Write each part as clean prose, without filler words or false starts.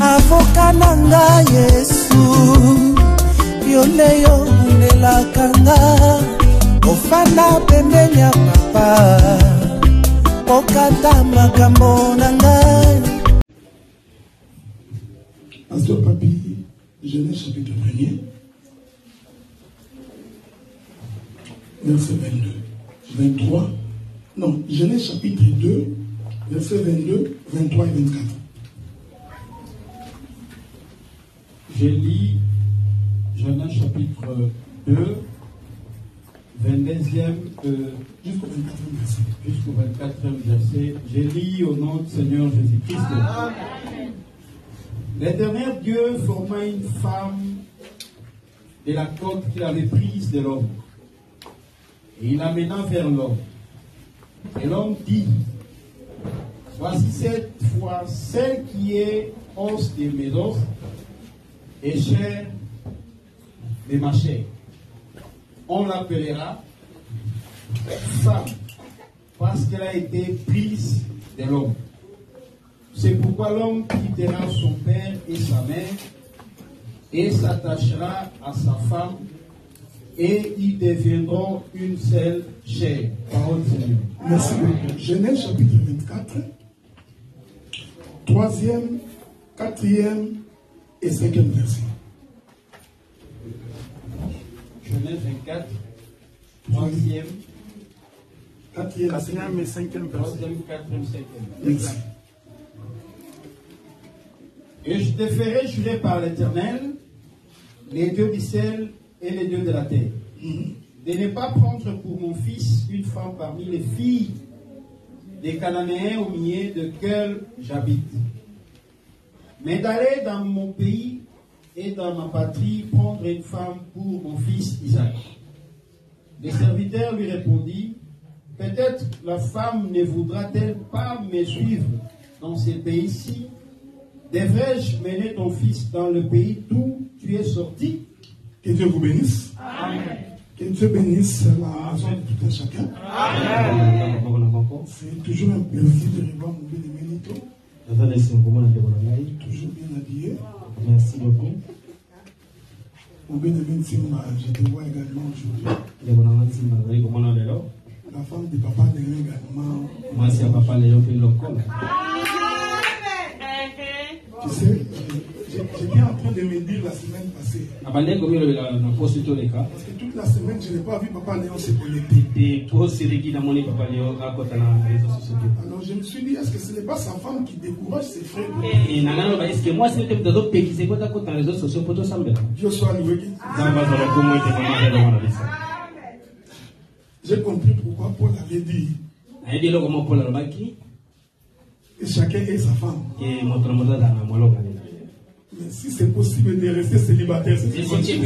avoka nanga Yesu yoleyo nelakanga ofana pembeni ya papa okata makambo nanga. Pasteur Papi, Genèse chapitre 1er, verset 22, 23, non, Genèse chapitre 2, verset 22, 23 et 24. Je lis Genèse chapitre 2, 22e jusqu'au 24e verset. Jusqu'au 24e verset. Je lis au nom du Seigneur Jésus-Christ. L'Éternel Dieu forma une femme de la côte qu'il avait prise de l'homme. Et il l'amena vers l'homme. Et l'homme dit, voici cette fois celle qui est os de mes os et chair de ma chair. On l'appellera femme parce qu'elle a été prise de l'homme. C'est pourquoi l'homme quittera son père et sa mère et s'attachera à sa femme et ils deviendront une seule chair. Parole du Seigneur. Merci beaucoup. Genèse chapitre 24, 3e, 4e et 5e verset. Genèse 24, 3e, 4e et 5e verset. 3e, 4e, 5e. Merci. Et je te ferai jurer par l'Éternel, les dieux du ciel et les dieux de la terre, de ne pas prendre pour mon fils une femme parmi les filles des Cananéens au milieu desquels j'habite, mais d'aller dans mon pays et dans ma patrie prendre une femme pour mon fils Isaac. Les serviteurs lui répondirent, peut-être la femme ne voudra-t-elle pas me suivre dans ce pays-ci? Devrais-je mener ton fils dans le pays d'où tu es sorti? Que Dieu vous bénisse. Amen. Que Dieu bénisse la maison de tout un chacun. Amen. C'est toujours un plaisir de revoir mon bien-aimé Nito. Toujours bien habillé. Merci beaucoup. Mon bien-aimé Ntimba, je te vois également aujourd'hui. La femme de papa de également. Tu sais, j'étais en train de me dire la semaine passée. Parce que toute la semaine, je n'ai pas vu Papa Léon se connecter. Alors je me suis dit, est-ce que ce n'est pas sa femme qui décourage ses frères? Dieu soit loué. J'ai compris pourquoi Paul avait dit que chacun ait sa femme. Mais si c'est possible de rester célibataire, c'est possible.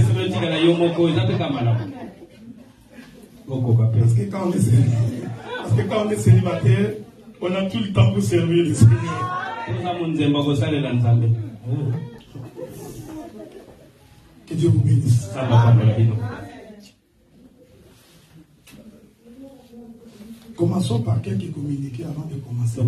Parce que quand on est célibataire, on a tout le temps pour servir le Seigneur. Que Dieu vous bénisse. Commençons par quelques communiqués avant de commencer.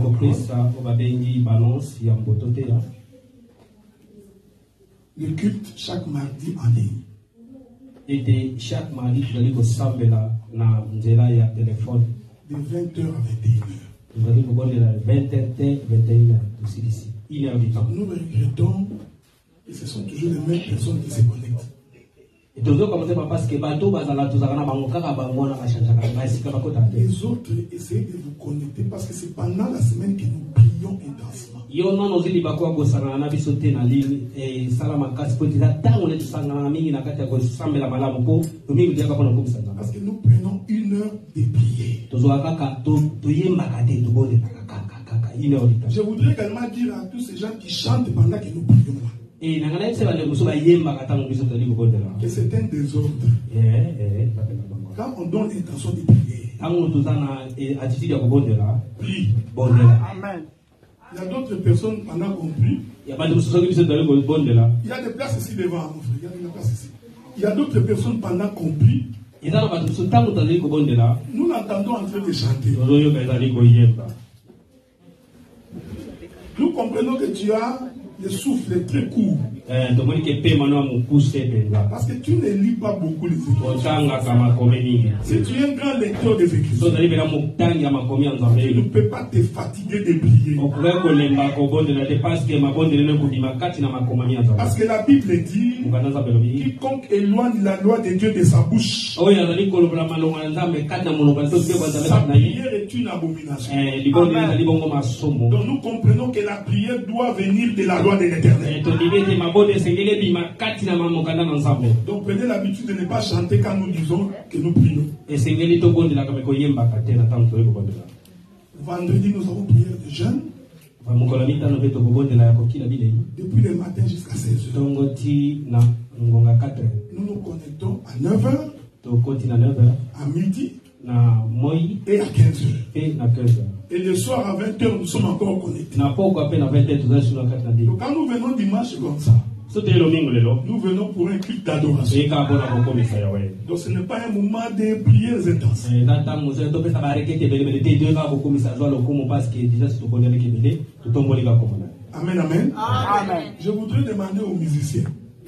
Le culte chaque mardi en ligne. Et chaque mardi, tu allais au samedi là, na nzela ya téléphone. De 20h à 21h. Vous allez vous donner 20h, 21h aussi d'ici. 1h du temps. Nous regrettons que ce sont toujours les mêmes personnes qui se connectent. Et toujours commencer par parce que bateau bazala tozakana bangokaka bangona bachangaka basika bakota. Les autres essayent de vous connecter parce que c'est pendant la semaine que nous prions intensement. Yo non ozili bakwa bosana na biso te na ligne et salama kasi ko tisa tango le tsangana mingi na kati ya ko sambela malamu ko mingi dia kapona ko bisanga. Parce que nous prenons 1 heure de prière. Tozwaka to yemba kate to bode kaka 1 heure du temps. Je voudrais également dire à tous ces gens qui chantent pendant que nous prions là. Et que c'est un désordre. Quand on donne l'intention de prier, prie. Amen. Il y a d'autres personnes pendant qu'on prie. Il y a des places ici devant. Il y a des places ici. Il y a d'autres personnes pendant qu'on prie. Nous l'entendons en train de chanter. Nous comprenons que tu as Le souffle est très court. Parce que tu ne lis pas beaucoup les Écritures. Si tu es un grand lecteur des Écritures, tu ne peux pas te fatiguer de prier. Parce que la Bible dit, quiconque éloigne la loi de Dieu de sa bouche, sa prière est une abomination. Donc nous comprenons que la prière doit venir de la loi de l'Éternel. Donc prenez l'habitude de ne pas chanter quand nous disons que nous prions. Vendredi, nous avons prié de jeûne. Depuis le matin jusqu'à 16h. Nous nous connectons à 9h, à midi et à 15h. Et le soir à 20h, nous sommes encore connectés. Donc quand nous venons dimanche comme ça, nous venons pour un culte d'adoration. Donc ce n'est pas un moment de prières intenses. Amen, amen. Je voudrais demander aux musiciens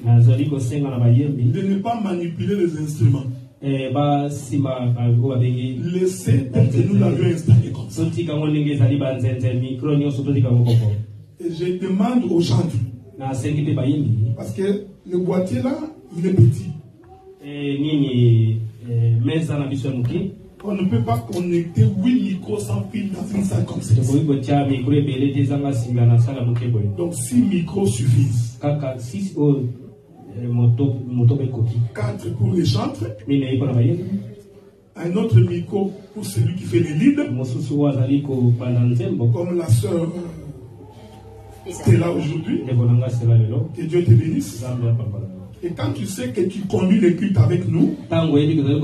de ne pas manipuler les instruments. Laissez tel que nous l'avions installé comme ça. Et je demande aux chantres, parce que le boîtier là, il est petit. On ne peut pas connecter 8 micros sans fil dans une salle comme ça. Donc 6 micros suffisent. 4 pour les chantres. Un autre micro pour celui qui fait les leads. Comme la sœur Stella aujourd'hui. Que Dieu te bénisse. Et quand tu sais que tu conduis les cultes avec nous, il faut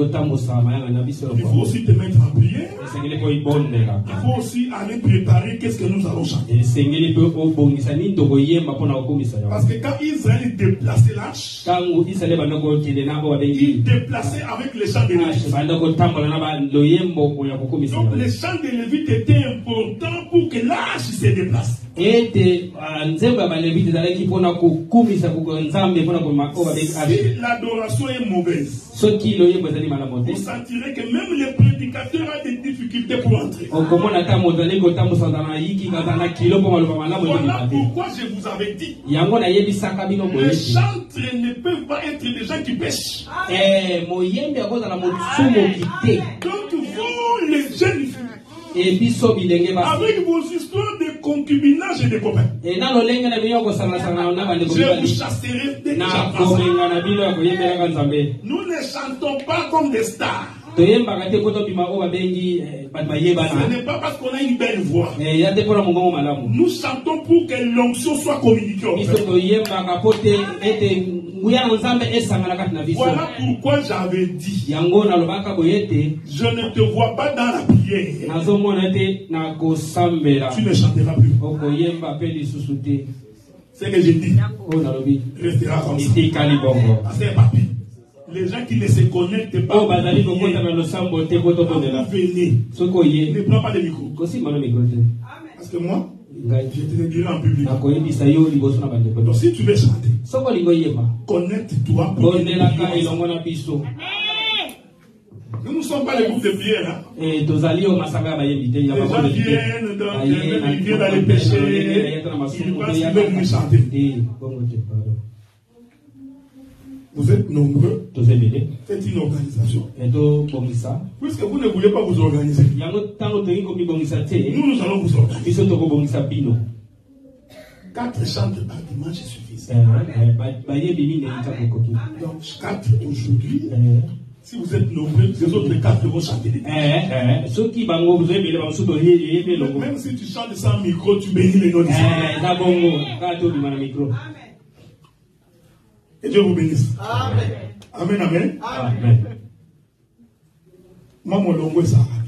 aussi te mettre en prière. Il faut aussi aller préparer qu'est-ce que nous allons chanter. Parce que quand Israël déplaçait l'arche, il déplaçait avec les chants de Lévites. Donc les chants de Lévites étaient importants pour que l'arche se déplace. Si l'adoration est mauvaise, vous sentirez que même les prédicateurs ont des difficultés pour entrer. Voilà pourquoi je vous avais dit, les chantres ne peuvent pas être des gens qui pêchent. Donc vous, les jeunes filles, avec vos histoires de concubinage et de copains, je vous chasserai dès que j'apprends. Nous ne chantons pas comme des stars. Ce n'est pas parce qu'on a une belle voix. Nous chantons pour que l'onction soit communiquée. Voilà pourquoi j'avais dit, je ne te vois pas dans la prière. Tu ne chanteras plus. C'est ce que j'ai dit. Restera comme ça. C'est papi. Les gens qui ne se connectent pas, venez. Ne prends pas de micro. Parce que moi, je te le dirai en public. Donc si tu veux chanter, connecte-toi pour que nous ne sommes pas les groupes de prière. Hein? Les gens viennent dans les péchés, ils pensent qu'ils veulent nous chanter. Vous êtes nombreux. Faites une organisation. Puisque vous ne voulez pas vous organiser, nous allons vous organiser. 4 chantres par dimanche suffisent. Donc 4 aujourd'hui. Si vous êtes nombreux, les autres 4 vont chanter. Même si tu chantes sans micro, tu bénis les noms. Et Dieu vous bénisse. Amen. Amen, amen. Amen. Moi, mon longo, ça va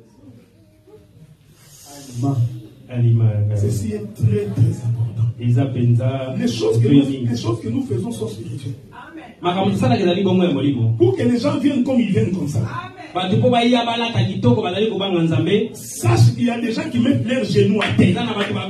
bien. Ceci est très, très important. Les choses que nous faisons sont spirituelles. Amen. Pour que les gens viennent comme ils viennent comme ça. Sache qu'il y a des gens qui mettent leurs genoux à terre.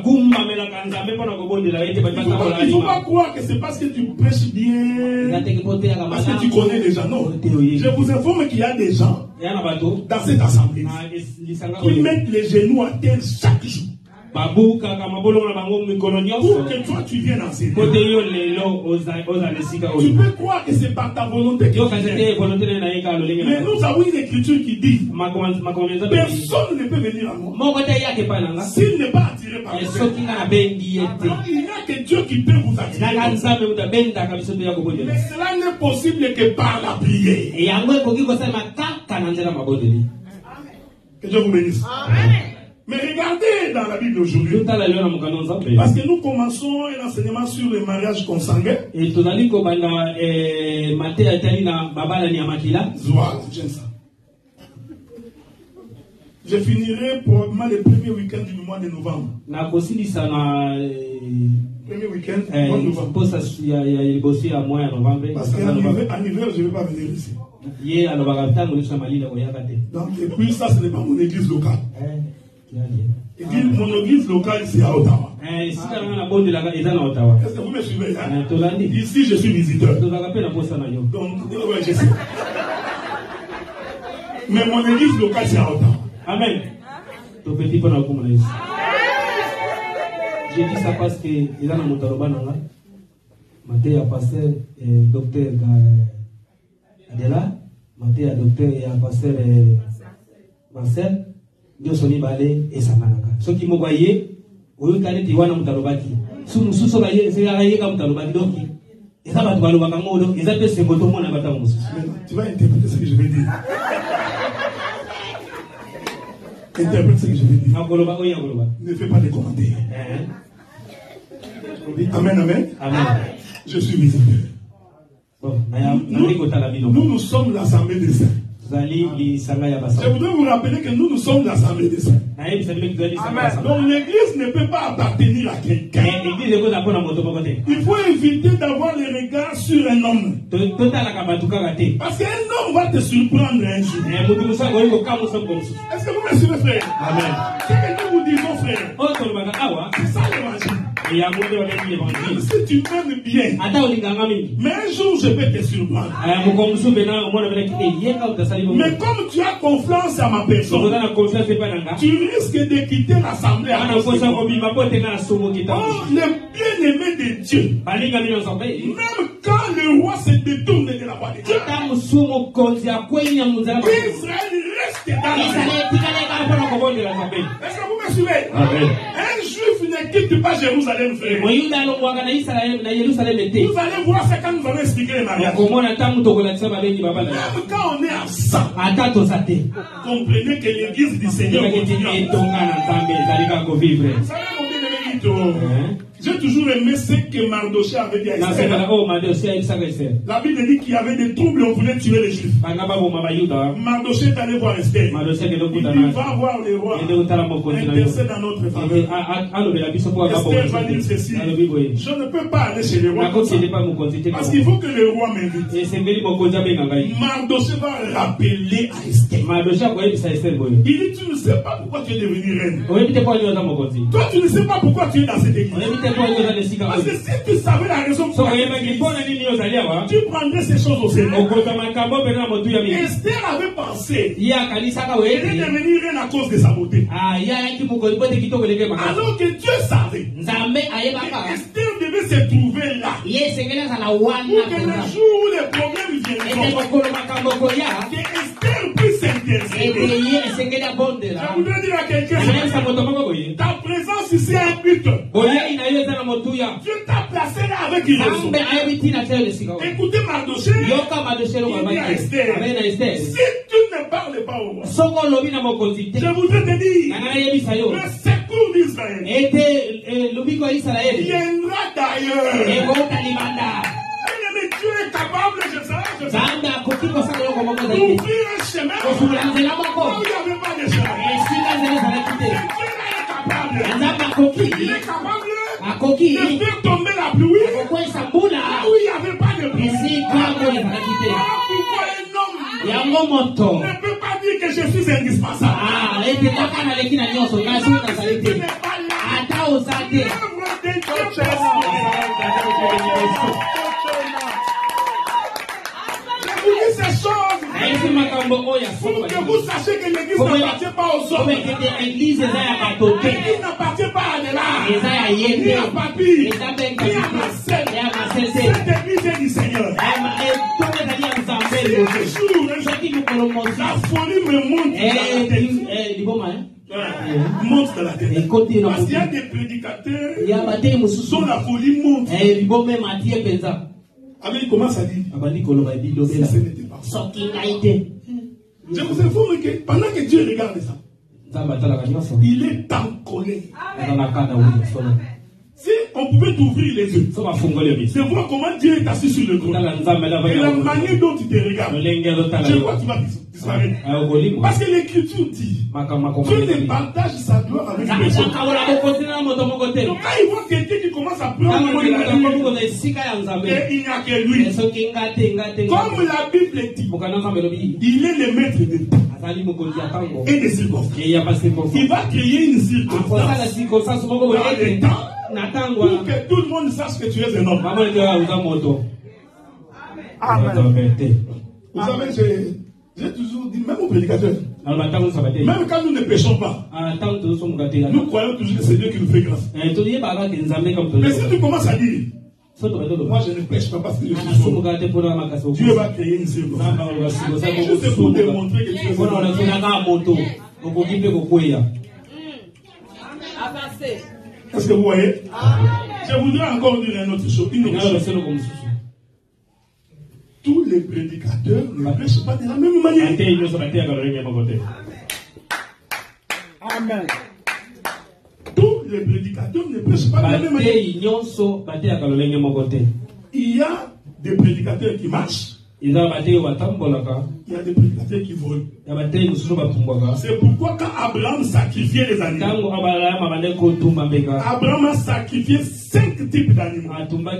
Il ne faut pas croire que c'est parce que tu prêches bien, parce que tu connais les gens. Non. Je vous informe qu'il y a des gens dans cette assemblée qui mettent les genoux à terre chaque jour. Pour que toi tu viennes enseigner. Tu peux croire que c'est par ta volonté que tu viens. Mais nous avons une écriture qui dit personne ne peut venir à moi s'il n'est pas attiré par Dieu. Alors il n'y a que Dieu qui peut vous attirer. Mais cela n'est possible que par la prière. Que Dieu vous bénisse. Amen. Mais regardez dans la Bible aujourd'hui, parce que nous commençons un enseignement sur le mariage consanguin. J'aime ça. Je finirai probablement le premier week-end du mois de novembre. Premier week-end du mois de novembre. Parce qu'en hiver, je ne vais pas venir ici. Donc, et puis ça, ce n'est pas mon église locale. Mon église locale, c'est à Ottawa. Est-ce que vous me suivez? Ici, je suis visiteur. Donc, je sais. Mais mon église locale, c'est à Ottawa. Amen. J'ai dit ça parce que il y a un motarobana. Maté a passé docteur Adela. Maté a docteur et a passé Marcel. Dieu soni balé et samanaka. Ce qui me voyait, au lieu d'aller tiwana mutarobaki. Sous soleil, c'est la raie comme mutarobaki doki. Et ça va te valoir comme modo. Ils appellent ce moto mon abatamos. Tu vas interpréter ce que je vais dire. Interprète ce que je vais dire. Ne fais pas de commentaires. Amen, amen. Amen. Je suis visiteur. Nous sommes l'assemblée des saints. Je voudrais vous rappeler que nous sommes l'assemblée des saints. Donc l'église ne peut pas appartenir à quelqu'un. Il faut éviter d'avoir les regards sur un homme. Parce qu'un homme va te surprendre un jour. Est-ce que vous me suivez, frère? Amen. Ce que nous vous disons, frère, c'est ça l'évangile. Si tu m'aimes bien, mais un jour je vais te surprendre. Mais comme tu as confiance à ma personne, tu risques de quitter l'assemblée. Oh, le bien-aimé de Dieu, même quand le roi se détourne de la voie de Dieu, Israël reste dans l'assemblée. Est-ce que vous me suivez? Amen. Un juif ne quitte pas Jérusalem, frère. Vous allez voir ça quand nous allons expliquer les mariages. Même quand on est absent, comprenez que l'église du Seigneur continue. Vous savez, mon bien-aimé, j'ai toujours aimé ce que Mardoché avait dit à Esther. La Bible dit qu'il y avait des troubles, on voulait tuer les Juifs. Mardoché est allé voir Esther. Il dit, va voir les rois. Intercède dans notre faveur. Esther va dire ceci. Je ne peux pas aller chez les rois parce qu'il faut que le roi m'invite. Mardoché va rappeler à Esther. Il dit, tu ne sais pas pourquoi tu es devenue reine. Toi, tu ne sais pas pourquoi tu es dans cette église. Parce que si tu savais la raison pour laquelle tu prendrais ces choses au Seigneur. Esther avait pensé qu'elle est devenue reine à cause de sa beauté. Alors que Dieu savait que Esther devait se trouver là pour que le jour où les problèmes viendront, que Esther puisse s'intercéder. Je voudrais dire à quelqu'un, ta présence ici est un but. Dieu t'a placé là avec une raison. Écoutez Mardoché, il dit à Esther, si tu ne parles pas au roi, je voudrais te dire, le secours d'Israël viendra d'ailleurs. Mais Dieu est capable, je sais, d'ouvrir un chemin où il n'y avait pas de chemin. Il est capable de faire tomber la pluie là où il n'y avait pas de pluie. ne peut pas dire que je suis indispensable. Si tu n'es pas là, l'œuvre de Dieu ces choses pour que vous sachiez que l'église n'appartient pas aux hommes. L'église n'appartient pas à Adela, ni à Papi, ni à Marcel. Cette église est du Seigneur. La folie me monte dans la tête. Parce qu'il y a des prédicateurs dont la folie monte. Avec il commence à dire si ce n'était pas ça. Je vous informe que pendant que Dieu regarde ça, il est en colère. Si on pouvait t'ouvrir les yeux, de voir comment Dieu est assis sur le trône et la manière dont il te regarde, je crois que tu vas disparaître. Parce que l'écriture dit Dieu ne partage sa gloire avec personne. Donc quand il voit quelqu'un qui commence à prendre et il n'y a que lui. Comme la Bible dit, il est le maître de temps et des circonstances. Il va créer une circonstance dans le temps pour que tout le monde sache que tu es un homme. Amen. Vous savez, j'ai toujours dit, même aux prédicateurs, même quand nous ne péchons pas, nous croyons toujours que c'est Dieu qui nous fait grâce. Mais si tu commences à dire, moi je ne pêche pas parce que je suis sauvé, Dieu va créer une circonstance. Juste pour démontrer que tu es sauvé. Est-ce que vous voyez? Je voudrais encore dire une autre chose. Tous les prédicateurs ne prêchent pas de la même manière. Amen. Tous les prédicateurs ne prêchent pas de la même manière. Il y a des prédicateurs qui marchent. Il y a des prédicateurs qui volent. C'est pourquoi quand Abraham sacrifiait les animaux, Abraham a sacrifié 5 types d'animaux.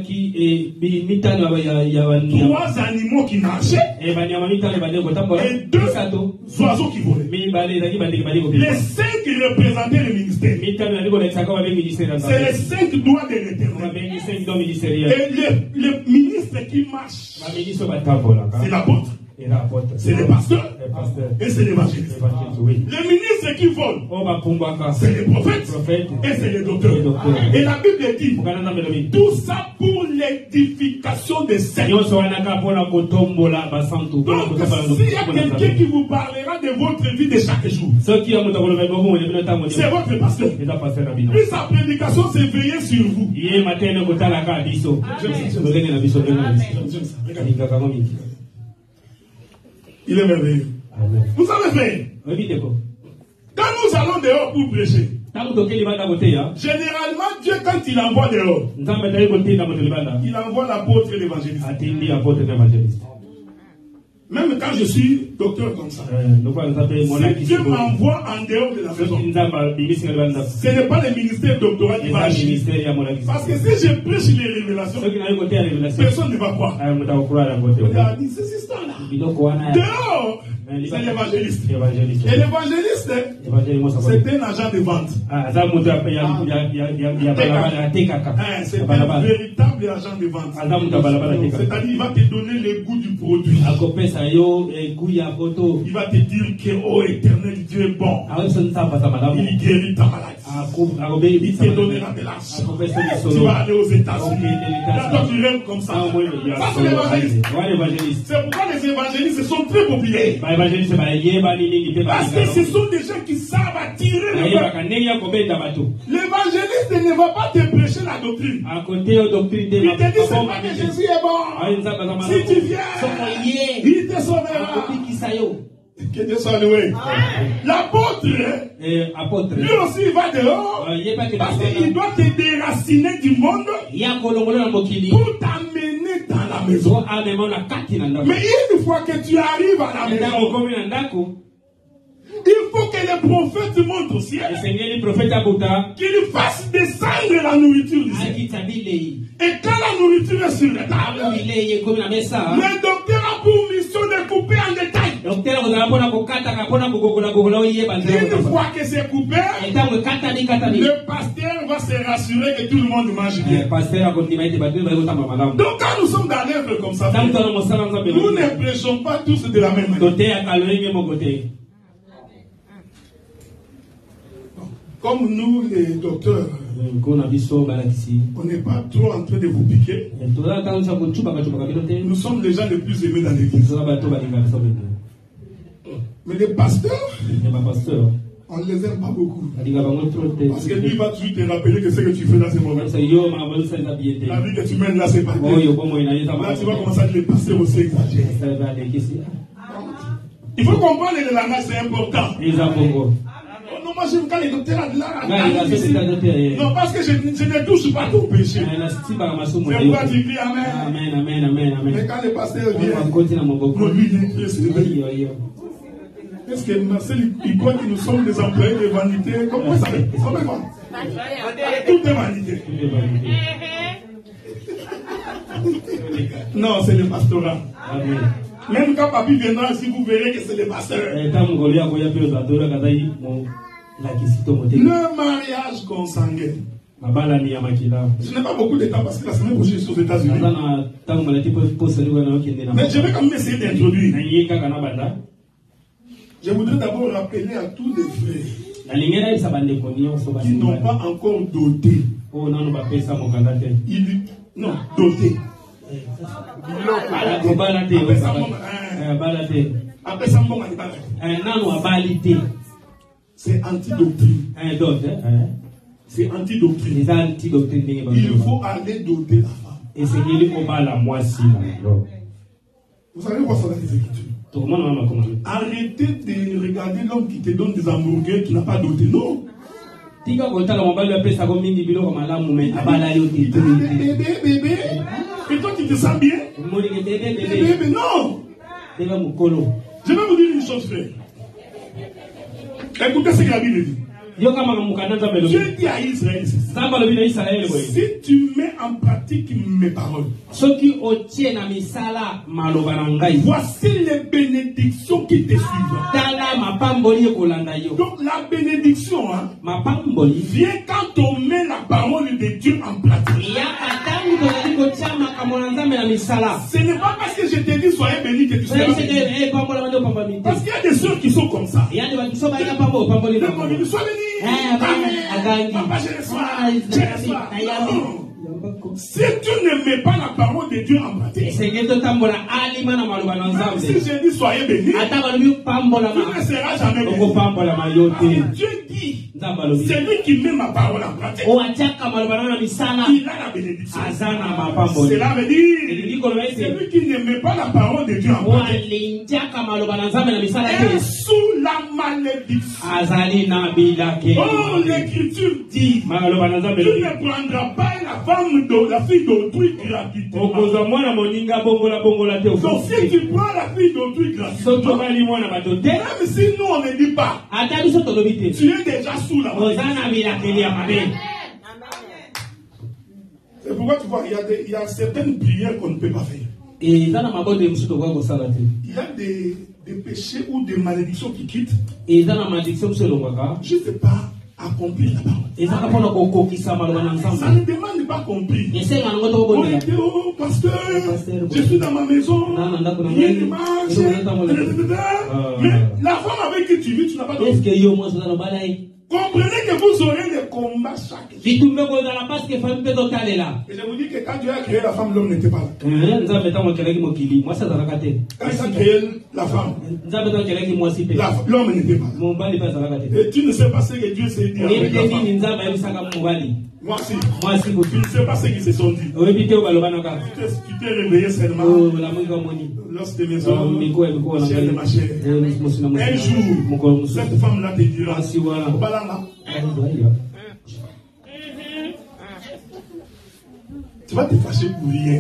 3 animaux qui marchaient et 2 oiseaux qui volaient. Les 5 représentaient le ministère. C'est les 5 doigts de l'Éternel. Et le ministre qui marche, c'est l'apôtre. C'est le pasteur et c'est l'évangéliste. Les ministres qui volent, c'est les prophètes et c'est les docteurs. Et la Bible dit tout ça pour l'édification des saints. Donc s'il y a quelqu'un qui vous parlera de votre vie de chaque jour, c'est votre pasteur. Puis sa prédication c'est veiller sur vous. Il est merveilleux. Vous savez faire. Quand nous allons dehors pour prêcher, généralement Dieu quand il envoie dehors, il envoie l'apôtre et l'évangéliste. Même quand je suis docteur comme ça, si Dieu m'envoie en dehors de la maison, ce n'est pas le ministère doctoral qui va agir. Parce que si je prêche les révélations, personne ne va croire. C'est cette histoire-là. Dehors, c'est l'évangéliste. Et l'évangéliste, c'est un agent de vente. C'est un véritable agent de vente. C'est-à-dire il va te donner le goût du produit. Il va te dire que, oh éternel Dieu est bon. Il guérit ta maladie. Il te donnera de l'argent. Tu vas aller aux États-Unis. Toi tu rêves comme ça. Ça c'est l'évangéliste. C'est pourquoi les évangélistes sont très populaires. Parce que ce sont des gens qui savent attirer le peuple. L'évangéliste ne va pas te prêcher la doctrine. Il te dit c'est pas que Jésus est bon. Si tu viens, il te sauvera. Que Dieu soit loué. L'apôtre, lui aussi il va dehors parce qu'il doit te déraciner du monde pour t'amener dans la maison. Mais une fois que tu arrives à la maison, il faut que le prophète monte au ciel, qu'il fasse descendre la nourriture du ciel. Et quand la nourriture est sur la table, le docteur a pour mission de couper en détail. Une fois que c'est coupé, le pasteur va se rassurer que tout le monde mange bien. Donc quand nous sommes dans l'œuvre comme ça, nous ne prêchons pas tous de la même manière. Comme nous, les docteurs, on n'est pas trop en train de vous piquer. Nous sommes les gens les plus aimés dans l'église. Mais les pasteurs, on ne les aime pas beaucoup. Parce que lui va toujours te rappeler que ce que tu fais là, c'est mauvais. La vie que tu mènes là, c'est pas bien. Là, tu vas commencer à dire les pasteurs aussi exagèrent. Il faut comprendre que le langage, c'est important. Non, moi j'aime quand les docteurs non, parce que je ne touche pas ton péché. C'est pourquoi tu dis Amen. Mais quand les pasteurs viennent, lui dit est-ce que Marcel, il croit que nous sommes des employés de vanité? Comment ça va? Tout est vanité. Non, c'est le pastorat. Même quand Papi viendra, si vous verrez que c'est le pasteur. Le mariage consanguin. Je n'ai pas beaucoup de temps parce que la semaine prochaine je suis aux États-Unis. Mais je vais quand même essayer d'introduire. Je voudrais d'abord rappeler à tous les frères qui n'ont pas encore doté. Non, doté. C'est antidoctrine. C'est antidoctrine. Il faut aller doter la femme. Vous savez quoi ça dans les Écritures? Arrêtez de regarder l'homme qui te donne des hamburgers qui n'a pas doté. Non. Bébé. Et toi tu te sens bien? Bébé, non. Je vais vous dire une chose, frère. Écoutez ce que la Bible dit. Dieu dit à Israël, si tu mets en pratique mes paroles, voici les bénédictions qui te suivent. Donc la bénédiction vient quand on met la parole de Dieu en pratique. Ce n'est pas parce que je te dis soyez béni que tu seras béni. Parce qu'il y a des sœurs qui sont comme ça. Sois béni. Papa, je reçois. Si tu ne mets pas la parole de Dieu en pratique, même si je dis soyez bénis, tu ne seras jamais béni. Dieu dit, celui qui met ma parole en pratique, il a la bénédiction. Cela veut dire, celui qui ne met pas la parole de Dieu en pratique est sous la malédiction. Oh, l'Écriture dit, tu ne prendras pas la femme de la fille d'autrui gratuitement. Donc si tu prends la fille d'autrui gratuitement, même si nous on ne dit pas, tu es déjà sous la malédiction. C'est pourquoi tu vois, il y a certaines prières qu'on ne peut pas faire. Il y a des péchés ou des malédictions qui quittent. Je ne sais pas accomplir la parole. Ça ne demande pas compris. Oh, pasteur, je suis dans ma maison, il y a une marche. Mais la femme avec qui tu vis, tu n'as pas de... Comprenez que vous aurez des combats chaque jour. Et je vous dis que quand Dieu a créé la femme, l'homme n'était pas là. Quand il a créé la femme, l'homme n'était pas là. Et tu ne sais pas ce que Dieu s'est dit avec la femme. Moi aussi. Tu ne sais pas ce qu'ils se sont dit. Tu t'es réveillé seulement lorsque tes maisons, chair de ma chair. Un jour, cette femme-là te dira, tu vas te fâcher pour rien.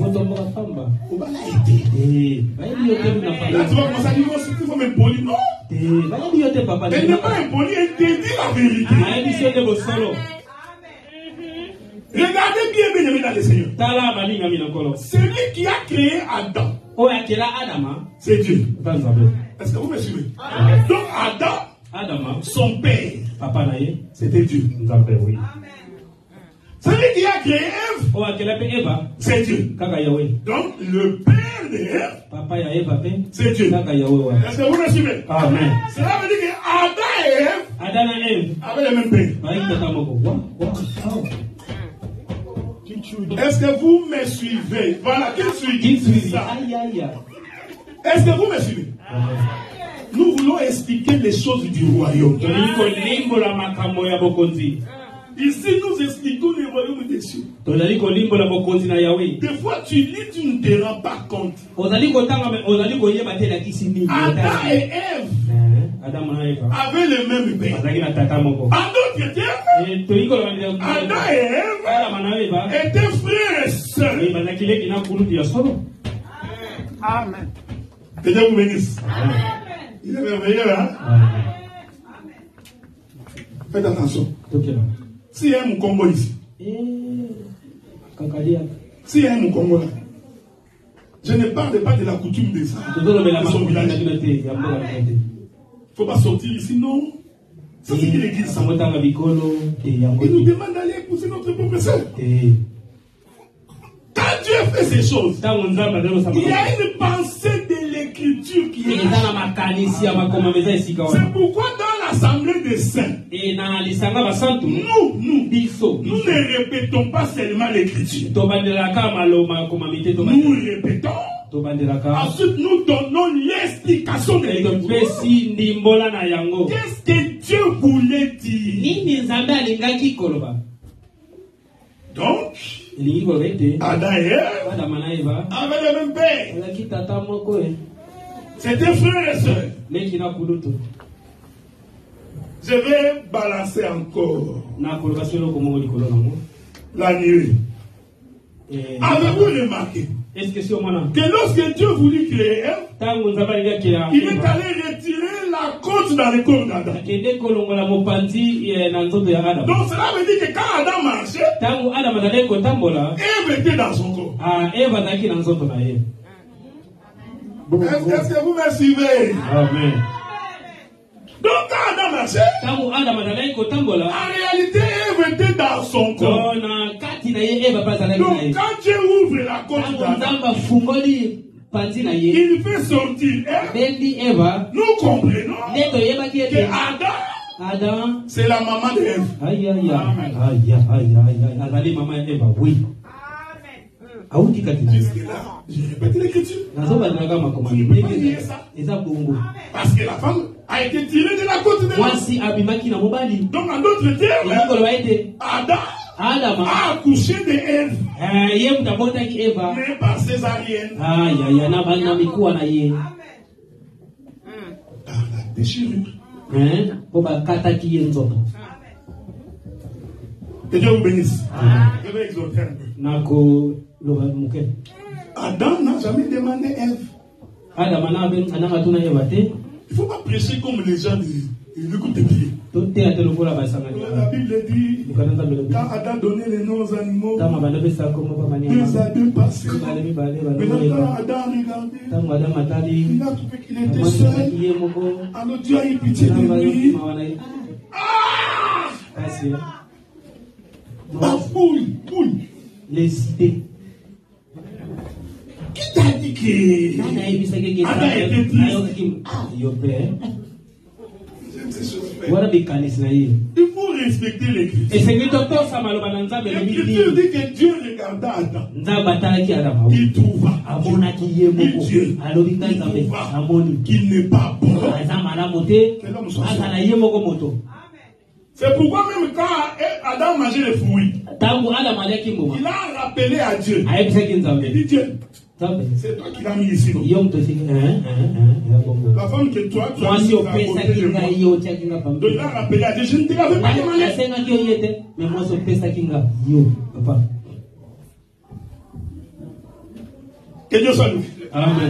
Là, tu vas commencer à dire, il faut m'impolir. Non. Elle n'est pas impolie, elle te dit la vérité. Regardez bien, bien aimé dans le Seigneur. Celui qui a créé Adam, c'est Dieu. Est-ce que vous me suivez? Donc Adam, son père, c'était Dieu. Oui. Celui qui a créé Ève, c'est Dieu. Donc le père d'Ève, c'est Dieu. Est-ce que vous me suivez? Amen. Cela veut dire que Adam et Ève avaient le même père. Est-ce que vous me suivez? Voilà, qui suit ça? Est-ce que vous me suivez? Nous voulons expliquer les choses du royaume. Ici, nous expliquons le royaume des cieux. Des fois, tu lis, tu ne te rends pas compte. Adam et Ève avaient le même père. En d'autres termes, Adam et Ève étaient frères et sœurs. Amen. Que Dieu vous bénisse. Il est merveilleux, hein? Faites attention. Si il y a un Congo ici, si il y a un Congo là, je ne parle pas de la coutume de ça. Il ne faut pas sortir ici, non. Ça c'est qui l'église. Il nous demande d'aller épouser notre propre sœur. Quand Dieu fait ces choses, il y a une pensée de l'écriture qui est là. C'est pourquoi dans l'assemblée des saints, nous ne répétons pas seulement l'écriture. Nous répétons. Ensuite, nous donnons l'explication de l'écriture. Qu'est-ce que Dieu voulait dire? Donc, Adam et Ève avaient le même père. C'était frères et sœurs. Je vais balancer encore la nuit. Avez-vous remarqué que lorsque Dieu voulut créer Ève, il est allé retirer la côte dans le corps d'Adam. Donc cela veut dire que quand Adam marchait, Ève était dans son corps. Est-ce que vous me suivez? Amen. Donc quand Adam marchait, en réalité Ève était dans son corps. Donc quand Dieu ouvre la côte d'Adam, il fait sortir Ève. Nous comprenons que Adam, c'est la maman d'Ève. Aïe, aïe, aïe, aïe, aïe, maman Ève, oui. Jusque-là, j'ai répété l'écriture. Parce que la femme a été tirée de la côte de l'homme. Donc en d'autres termes, Adam a accouché de Ève. Mais par césarienne. Dans la déchirure. Que Dieu vous bénisse. Je vais exhorter un peu. Adam n'a jamais demandé Ève. Il ne faut pas prêcher comme les gens du coup de pied. La Bible dit, quand Adam donnait les noms aux animaux, 2 à 2 passés. Maintenant, quand Adam regardait, il a trouvé qu'il était seul. Alors Dieu a eu pitié de lui. Ma poule. Les idées. Qui t'a dit que Adam était triste? Il faut respecter l'écriture. L'écriture dit que Dieu regarda Adam. Il trouva qu'il n'est pas bon. C'est pourquoi même quand Adam mangeait les fruits, il a rappelé à Dieu. Il dit Dieu, c'est toi qui l'as mis ici. La femme que toi, tu as mis à côté de moi. Donc il a rappelé à Dieu, je ne te l'avais pas demandé. Que Dieu soit loué. Amen.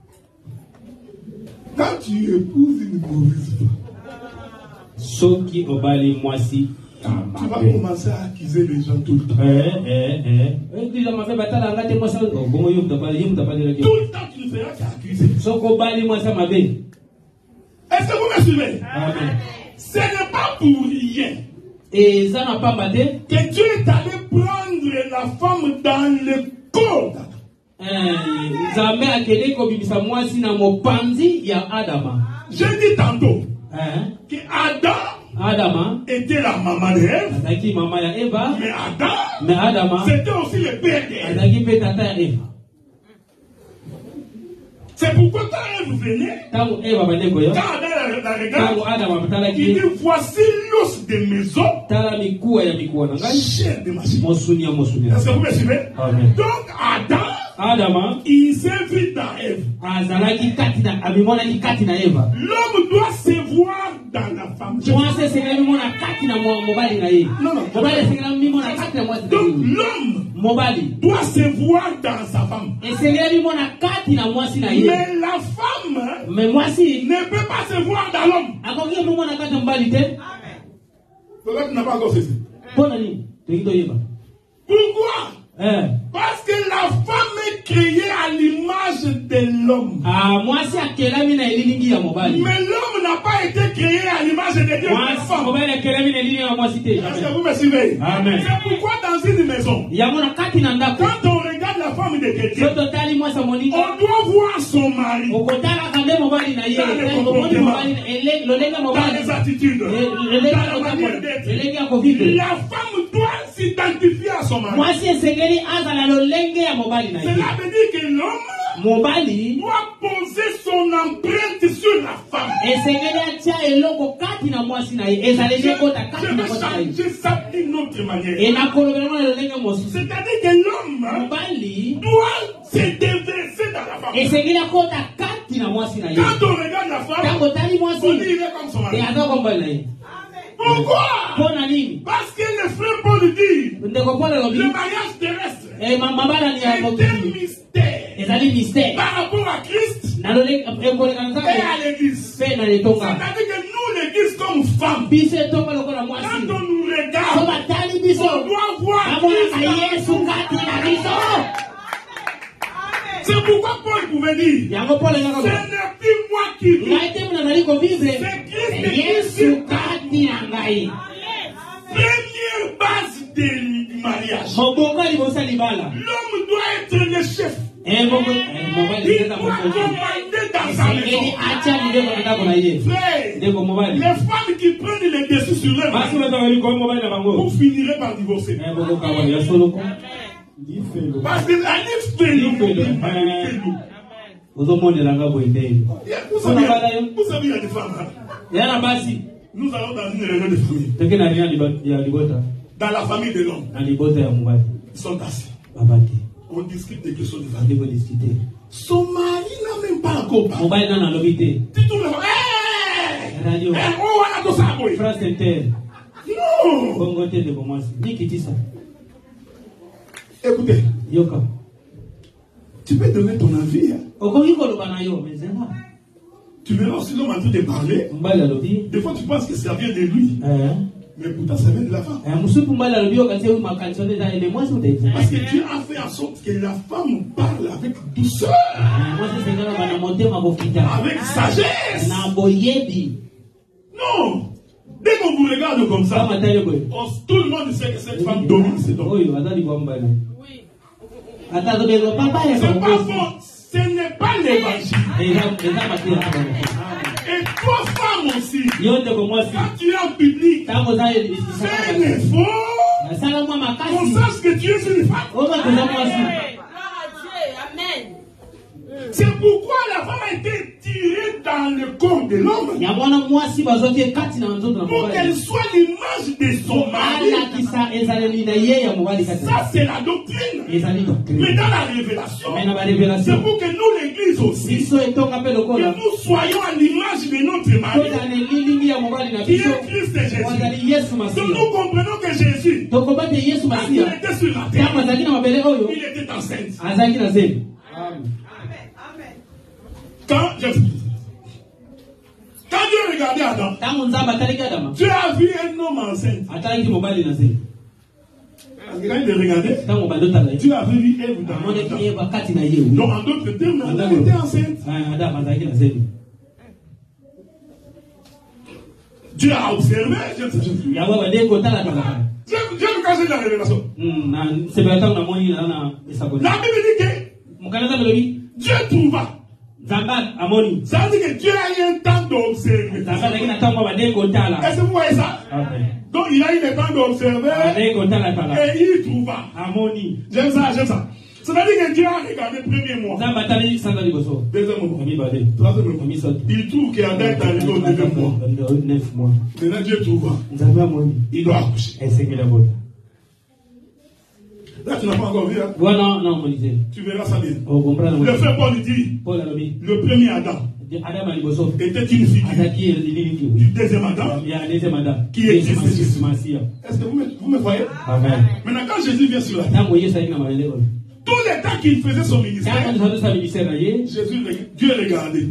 Quand tu épouses une mauvaise femme, Soki obali mwasi. Tu vas commencer à accuser les gens tout le temps. Tout le temps tu ne feras qu'accuser. Est-ce que vous me suivez? Amen. Ce n'est pas pour rien Et ça n'a pas battu que Dieu est allé prendre la femme dans le corps d'Adam. Nzambe akele ko bimisa mwasi na mopanzi ya Adama. Je dis tantôt que Adam était la maman de Ève, Adaki mama ya Eva, mais Adama c'était aussi le père d'Ève. Adaki pe tata ya Eva. C'est pourquoi quand Ève venait, quand Adam la regarde, il dit voici l'os de mes os, chair de ma chair. Est-ce que vous me suivez? Donc Adam, il s'est vu dans Ève. L'homme doit se voir dans la femme. Donc l'homme doit se voir dans sa femme. Mais la femme ne peut pas se voir dans l'homme. Peut-être n'a pas encore cessé. Pourquoi? Parce que la femme est créée à l'image de l'homme. Mais l'homme n'a pas été créé à l'image de Dieu. Est-ce que vous me suivez? C'est pourquoi dans une maison, quand on regarde la femme de quelqu'un, on doit voir son mari dans les attitudes, dans la manière d'être. La femme doit s'identifier à son mari. Cela veut dire que l'homme doit poser son empreinte sur la femme. Je vais changer ça d'une autre manière. C'est-à-dire que l'homme doit se déverser dans la femme. Quand on regarde la femme, on dit il est comme son mari. Pourquoi? Parce que le frère Paul dit le mariage terrestre est un mystère par rapport à Christ et à l'église. C'est-à-dire que nous, l'église comme femme, quand on nous regarde, on doit voir Christ. C'est pourquoi Paul pouvait dire ce n'est plus moi qui vis, c'est Christ qui vit. Première base du mariage. L'homme doit être le chef. Il doit commander dans sa maison. Frère, les femmes qui prennent le dessus sur leur mari, vous finirez par divorcer. Parce que la liste fait nous. Vous savez, il y a des femmes. Nous allons dans une réunion de famille. Dans la famille de l'homme. Ils sont assis. On discute des questions de famille. Son mari n'a même pas encore parlé. Dis tout le monde. Écoutez. Tu peux donner ton avis. Tu verras aussi l'homme en train de parler. Des fois tu penses que ça vient de lui. Mais pourtant ça vient de la femme. Parce que Dieu a fait en sorte que la femme parle avec douceur. Avec sagesse. Non. Dès qu'on vous regarde comme ça, tout le monde sait que cette femme domine cet homme. C'est pas bon. Ce n'est pas l'évangile. Et toi, femme aussi, quand tu es en public, fais un effort qu'on sache que tu es une femme. C'est pourquoi la femme a été tirée dans le corps de l'homme. Pour qu'elle soit l'image de son mari. Ça, c'est la doctrine. Mais dans la révélation, c'est pour que nous, l'église aussi, que nous soyons à l'image de notre mari, qui est Christ et Jésus. Donc nous comprenons que Jésus, quand il était sur la terre, il était enceinte. Quand Dieu regardait Adam, Dieu a vu un homme enceinte. Parce que quand il regardait, Dieu avait vu Ève dans Adam. Donc en d'autres termes, Adam était enceinte. Dieu a observé, j'aime ça. J'aime quand j'ai la révélation. La Bible dit que Dieu trouva. Ça veut dire que Dieu a eu un temps d'observer. Est-ce que vous voyez ça? Donc il a eu le temps d'observer et il trouva. J'aime ça, j'aime ça. C'est-à-dire que Dieu a regardé le premier mois. Deuxième mois. Troisième mois. Il trouve qu'il y a un date arrivé au deuxième mois. Maintenant Dieu trouva. Il doit accoucher. Là, tu n'as pas encore vu, hein? Non, tu verras ça bien. Le frère Paul dit, le premier Adam était une figure du deuxième Adam qui existe Jésus. Est-ce que vous me voyez? Amen. Maintenant, quand Jésus vient sur la terre, tous les temps qu'il faisait son ministère, Dieu regardait.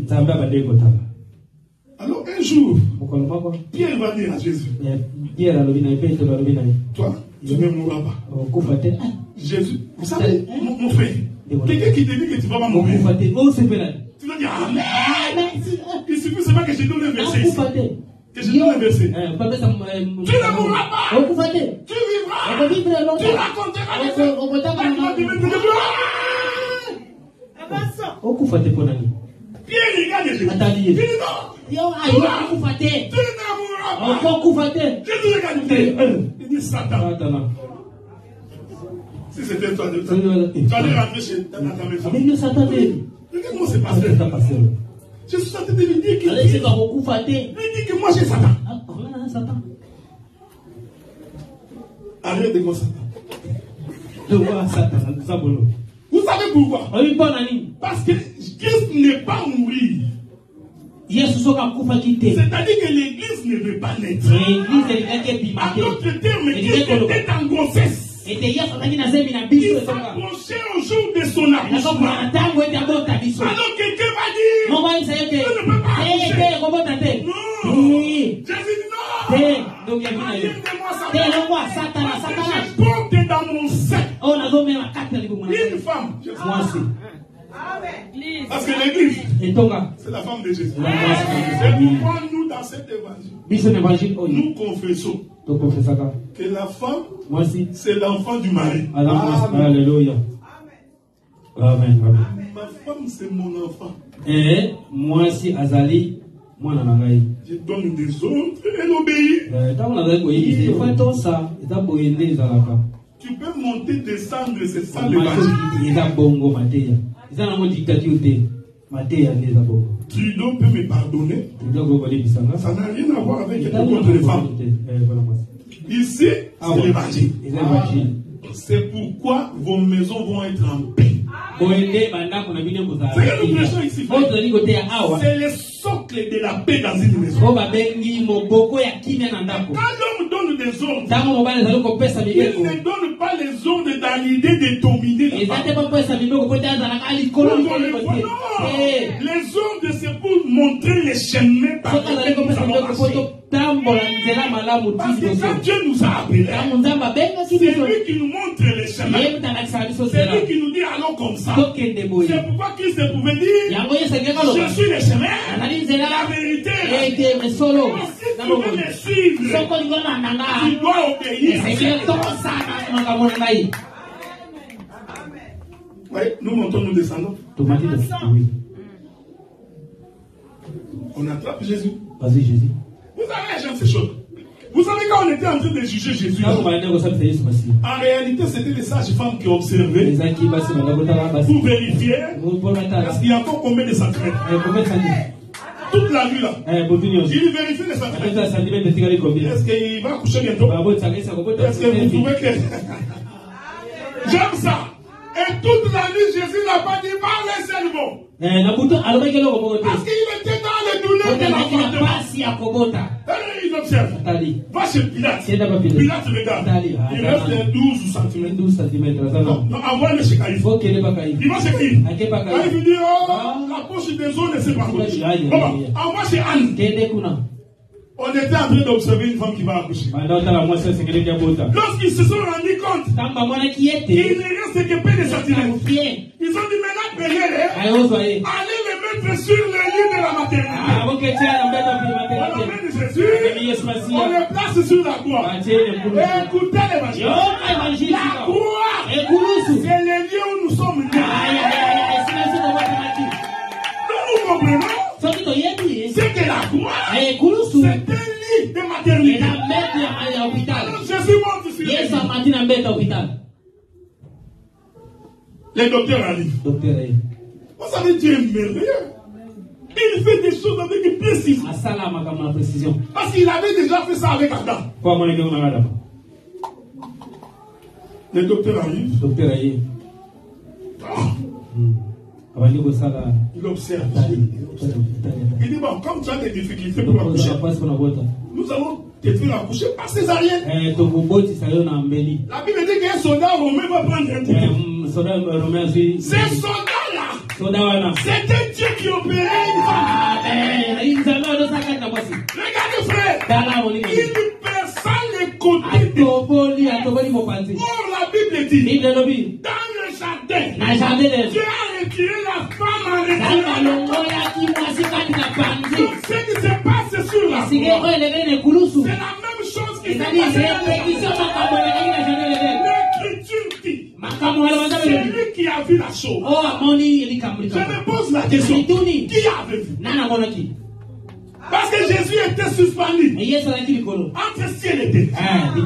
Alors un jour, Pierre va dire à Jésus, toi, tu ne mourras pas. Jésus, vous savez, mon frère, quelqu'un qui te dit que tu ne vas pas mourir, tu vas dire Amen. Il suffit seulement que je donne un verset ici. Que je donne un verset. Tu ne mourras pas. Tu vivras. Tu raconteras les faits. Pierre regarde Jésus. Il dit non. Tu ne mourras pas. Jésus regarde Pierre. Il dit Satan. Si c'était toi, tu allais rentrer chez ta maison. Regarde comment c'est passé. Je suis tenté de lui dire qu'il dit que moi j'ai Satan. Arrête de moi Satan. Vous savez pourquoi? Parce que Christ n'est pas mourir. C'est-à-dire que l'église ne veut pas naître. À d'autres termes, Christ était en grossesse. Il s'approchait au jour de son accouchement. Alors quelqu'un va dire, je ne peux pas accoucher. Non. Jésus dit non. Arrive-moi Satan. Je porte dans mon sein une femme. Parce que l'église, c'est la femme de Jésus. C'est pourquoi nous, dans cet évangile, nous confessons que la femme, c'est l'enfant du mari. Alléluia. Amen. Ma femme, c'est mon enfant. Moi, si Azali, moi, je donne des ordres, elle obéit. Tu peux monter, descendre, c'est ça l'évangile. Trudeau peut me pardonner. Ça n'a rien à voir avec être contre les femmes. Ici, c'est l'évangile. C'est pourquoi vos maisons vont être en paix. C'est le socle de la paix dans une maison. Quand l'homme donne des ordres, il ne donne pas les ordres dans l'idée de dominer la femme. Les ordres, c'est pour montrer les chemins par lesquels nous allons marcher. Parce que quand Dieu nous a appelés, c'est lui qui nous montre les chemins. C'est lui qui nous dit allons comme ça. C'est pourquoi Christ pouvait dire je suis le chemin, la vérité. Si tu veux me suivre, tu dois obéir. Oui, nous montons, nous descendons. On attrape Jésus. Vas-y, Jésus. Vous savez, les gens, c'est chaud. Vous savez, quand on était en train de juger Jésus, en réalité, c'était les sages-femmes qui observaient pour vérifier est-ce qu'il y a encore combien de centimètres. Toute la nuit là. Il vérifie les centimètres. Est-ce qu'il va coucher bientôt? Est-ce que vous trouvez que... J'aime ça. Et toute la nuit, Jésus n'a pas dit va les cerveaux. Parce qu'il était dans les douleurs de l'enfantement. Il observe. Va chez Pilate. Pilate regarde. Il reste 12 cm. Non, envoie-le chez Caïphe. Il va chez qui? Caïphe dit oh, la poche des eaux ne s'est pas coupée. Envoie chez Anne. On était en train d'observer une femme qui va accoucher. Lorsqu'ils se sont rendus compte, il ne reste que peu de centimètres. Ils ont dit maintenant, allez le mettre mettre sur le lit de la maternité. On emmène Jésus, on le place sur la croix. Écoutez l'évangile. La croix, c'est le lieu où nous sommes nés. Nous comprenons. C'est que la croix, c'est un lit de maternité. Jésus monte sur le lit. Les docteurs arrivent. Vous savez, Dieu est merveilleux. Il fait des choses avec une précision. Parce qu'il avait déjà fait ça avec Adam. Les docteurs arrivent. Il observe. Il dit, bon, comme tu as des difficultés pour accoucher, nous allons te faire accoucher par césarienne. La Bible dit qu'un soldat romain va prendre un couteau. Ce soldat-là, c'était Dieu qui opérait une femme. Regardez, frère, il perça les côtés. Or, la Bible dit, dans le jardin, Dieu a retiré la femme en retirant. Donc, ce qui se passe sur la croix, c'est la même chose qui se passe sur la croix. L'Écriture dit, celui qui a vu la chose. Je me pose la question, qui avait vu? Parce que Jésus était suspendu entre ciel et terre.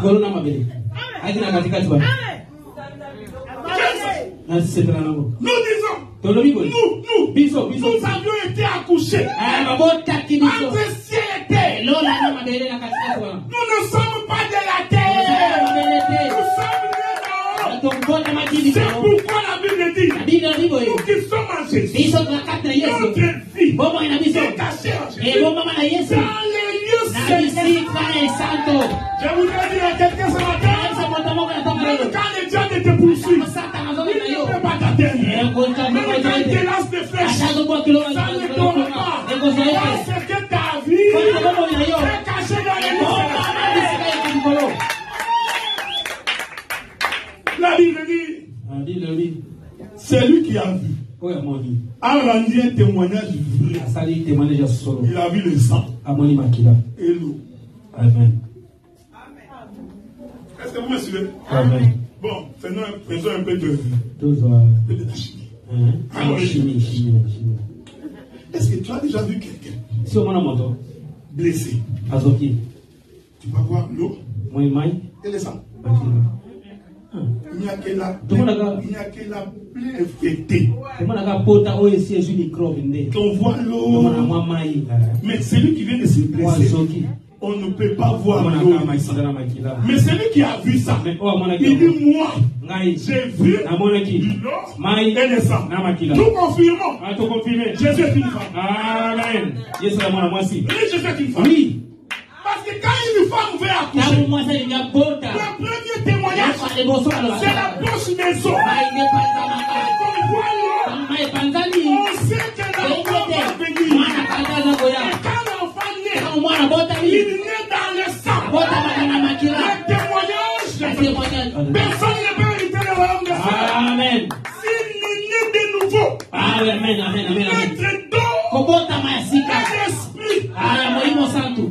Nous disons, nous avions été accouchés entre ciel et terre. Nous ne sommes pas de la terre. Nous sommes nés d'en haut. C'est pourquoi la Bible dit, nous qui sommes en Jésus, notre vie est cachée en Jésus dans les lieux célestes. Je voudrais dire à quelqu'un ce matin, même quand le diable te poursuit, il ne peut pas t'atteindre. Même quand il te lance des flèches, ça ne tombe pas. Parce que ta vie est cachée dans les lieux célestes. La Bible dit, celui qui a vu a rendu un témoignage vrai. Il a vu le sang et l'eau. Amen. Est-ce que vous me suivez? Amen. Bon, faisons un peu de la chimie. Est-ce que tu as déjà vu quelqu'un blessé? Tu vas voir l'eau et le sang. Il n'y a que la plaie infectée. On voit l'eau. Mais celui qui vient de se blesser, on ne peut pas voir l'eau. Mais celui qui a vu ça, il dit, moi, j'ai vu l'eau et le sang. Nous confirmons. Jésus est une femme. Amen. Oui, Jésus est une femme. Oui. Parce que quand une femme veut accoucher, le premier témoignage, c'est la bouche des os. On voit l'eau, on sait que l'enfant va venir. Et quand l'enfant naît, il naît dans le sang. Le témoignage, personne ne peut éviter le royaume de Dieu. Amen. S'il naît de nouveau, Amen. notre dos et l'esprit.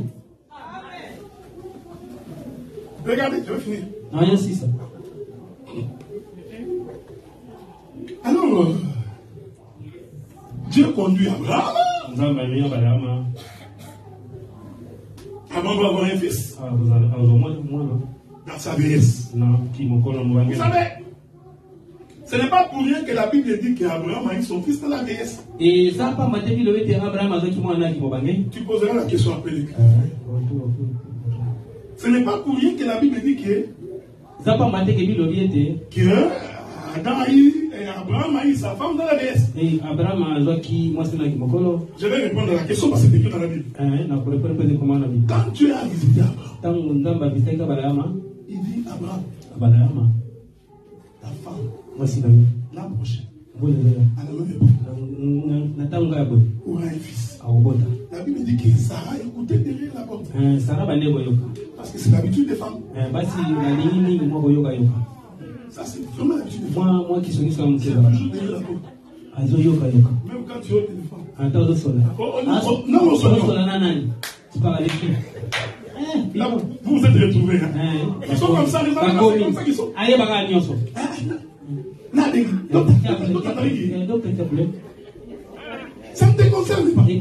Regardez, je vais finir. Alors, Dieu conduit Abraham. Abraham va avoir un fils. Dans sa vieillesse. Vous savez, ce n'est pas pour rien que la Bible dit qu'Abraham a eu son fils dans la vieillesse. Tu poseras la question après l'écrit. Ce n'est pas pour rien que la Bible dit que Adam a eu, et Abraham a eu sa femme dans la vieillesse. Je vais répondre à la question parce que c'est écrit dans la Bible. Quand Dieu a visité Abraham, il dit Abraham, ta femme, la prochaine, à la même époque, aura un fils. La Bible dit que Sarah écoutait derrière la porte. Parce que c'est l'habitude des femmes. Ça, c'est vraiment l'habitude des femmes. C'est toujours derrière la porte. Même quand tu es au téléphone. Tu parles avec qui? Là, vous vous êtes retrouvés. Hein? Ils sont comme ça, les enfants, c'est comme ça qu'ils sont. Ça ne te concerne pas.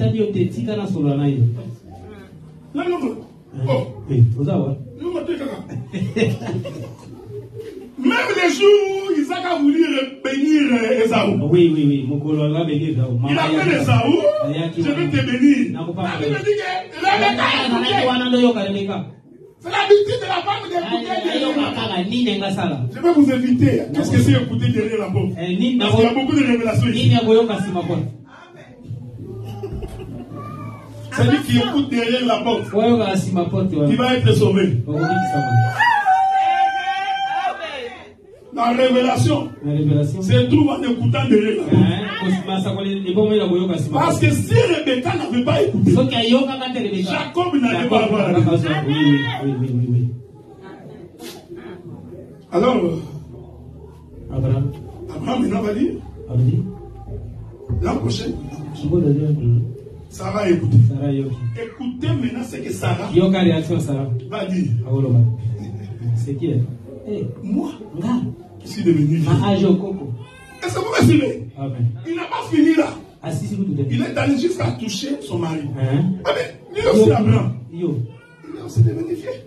Là, non. Oh. Même les jours où Isaac a voulu bénir Esaü. Oui. Il a fait Esaü. Je vais te bénir. La Bible dit que c'est l'habitude de la femme d'écouter. Je vais vous inviter. Qu'est-ce que c'est écouter derrière la porte? Parce qu'il y a beaucoup de révélations ici. Celui qui écoute derrière la porte, il va être sauvé. La révélation se trouve en écoutant derrière la porte. Parce que si Rebecca n'avait pas écouté, Jacob n'allait pas avoir la révélation. Oui. Alors, Abraham maintenant va dire, l'an prochain, Sarah a écouté. Écoutez maintenant ce que Sarah va dire. C'est qui est? Moi, qui suis devenu vieux. Est-ce que vous me suivez? Il n'a pas fini là. Il est allé jusqu'à toucher son mari. Ah mais lui aussi Abraham. Il est aussi devenu vieux.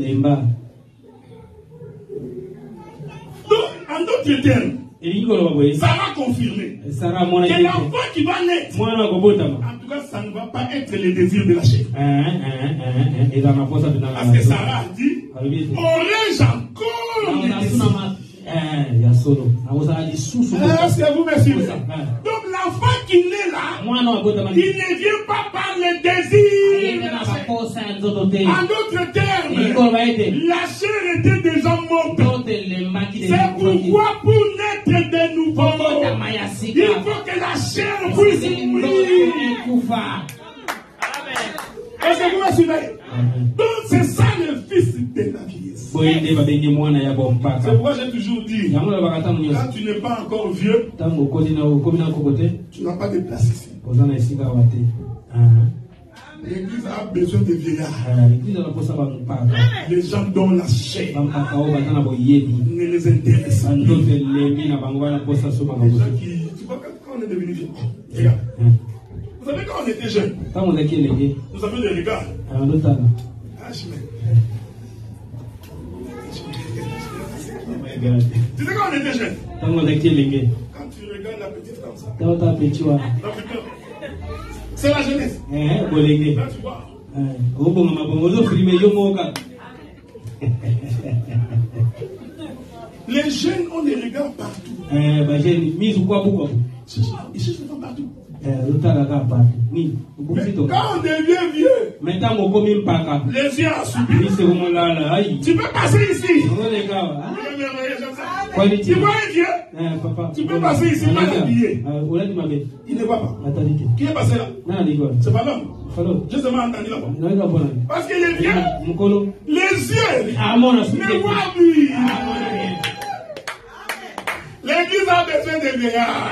Donc, en d'autres termes, Sarah a confirmé que l'enfant qui va naître, en tout cas, ça ne va pas être le désir de la chair. Parce que Sarah a dit, aurais-je encore le désir? Est-ce que vous me suivez? Donc l'enfant qui naît là, il ne vient pas par le désir de la chair. En d'autres termes, la chair était déjà morte. C'est pourquoi pour naître de nouveau, il faut que la chair puisse mourir. Est-ce que vous me suivez? Donc c'est ça le fils de la vieillesse. C'est pourquoi j'ai toujours dit, quand tu n'es pas encore vieux, tu n'as pas de place ici. L'église a besoin de vieillards. Les gens dont la chair ne les intéresse pas. Les gens qui, tu vois, quand on est devenu vieux, regarde. Vous savez, quand on était jeune, nous avions des regards. Tu sais, quand on était jeune, quand tu regardes la petite comme ça, c'est la jeunesse. Là, tu vois. Les jeunes ont des regards partout. Ils cherchent les femmes partout. Mais quand on devient vieux, les yeux ont subi. Tu peux passer ici. Tu vois un vieux? Tu peux passer ici mal habillé. Il ne voit pas. Qui est passé là? C'est pas l'homme. Je seulement entendu là-bas. Parce que les vieux, les yeux ne voient plus. L'église a besoin de vieillards.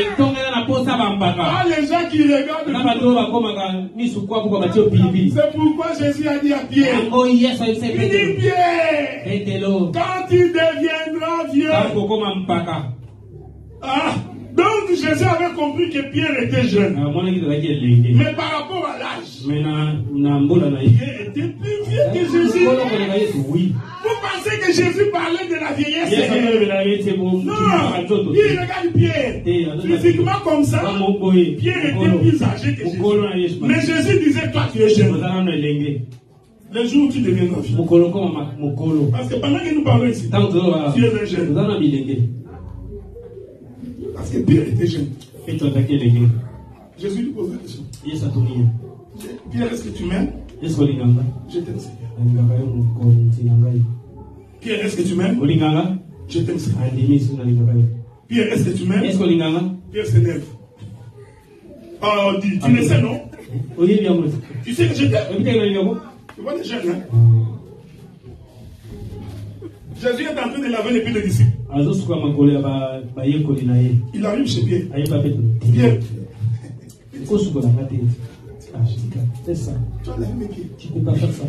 Les gens qui regardent. C'est pourquoi Jésus a dit à Pierre. Il dit Pierre, quand tu deviendras vieux. Donc Jésus avait compris que Pierre était jeune. Mais par rapport à l'âge, Pierre était plus vieux que Jésus. Vous pensez que Jésus parlait de la vieillesse? Non, il regarde Pierre. Physiquement comme ça, Pierre était plus âgé que Jésus. Mais Jésus disait, toi tu es jeune. Le jour où tu deviendras vieux. Parce que pendant que nous parlons ici, tu es un jeune. Parce que Pierre était jeune. Jésus lui pose la question. Pierre, est-ce que tu m'aimes? Je t'aime, Seigneur. Pierre, est-ce que tu m'aimes? Je t'aime, Seigneur. Pierre, est-ce que tu m'aimes? Pierre s'énerve. Oh, dis, tu le sais, non? Tu sais que je t'aime? Tu vois les jeunes, hein? Jésus est en train de laver les pieds des disciples. Il arrive chez Pierre. Pierre. C'est ça. Tu peux pas faire ça.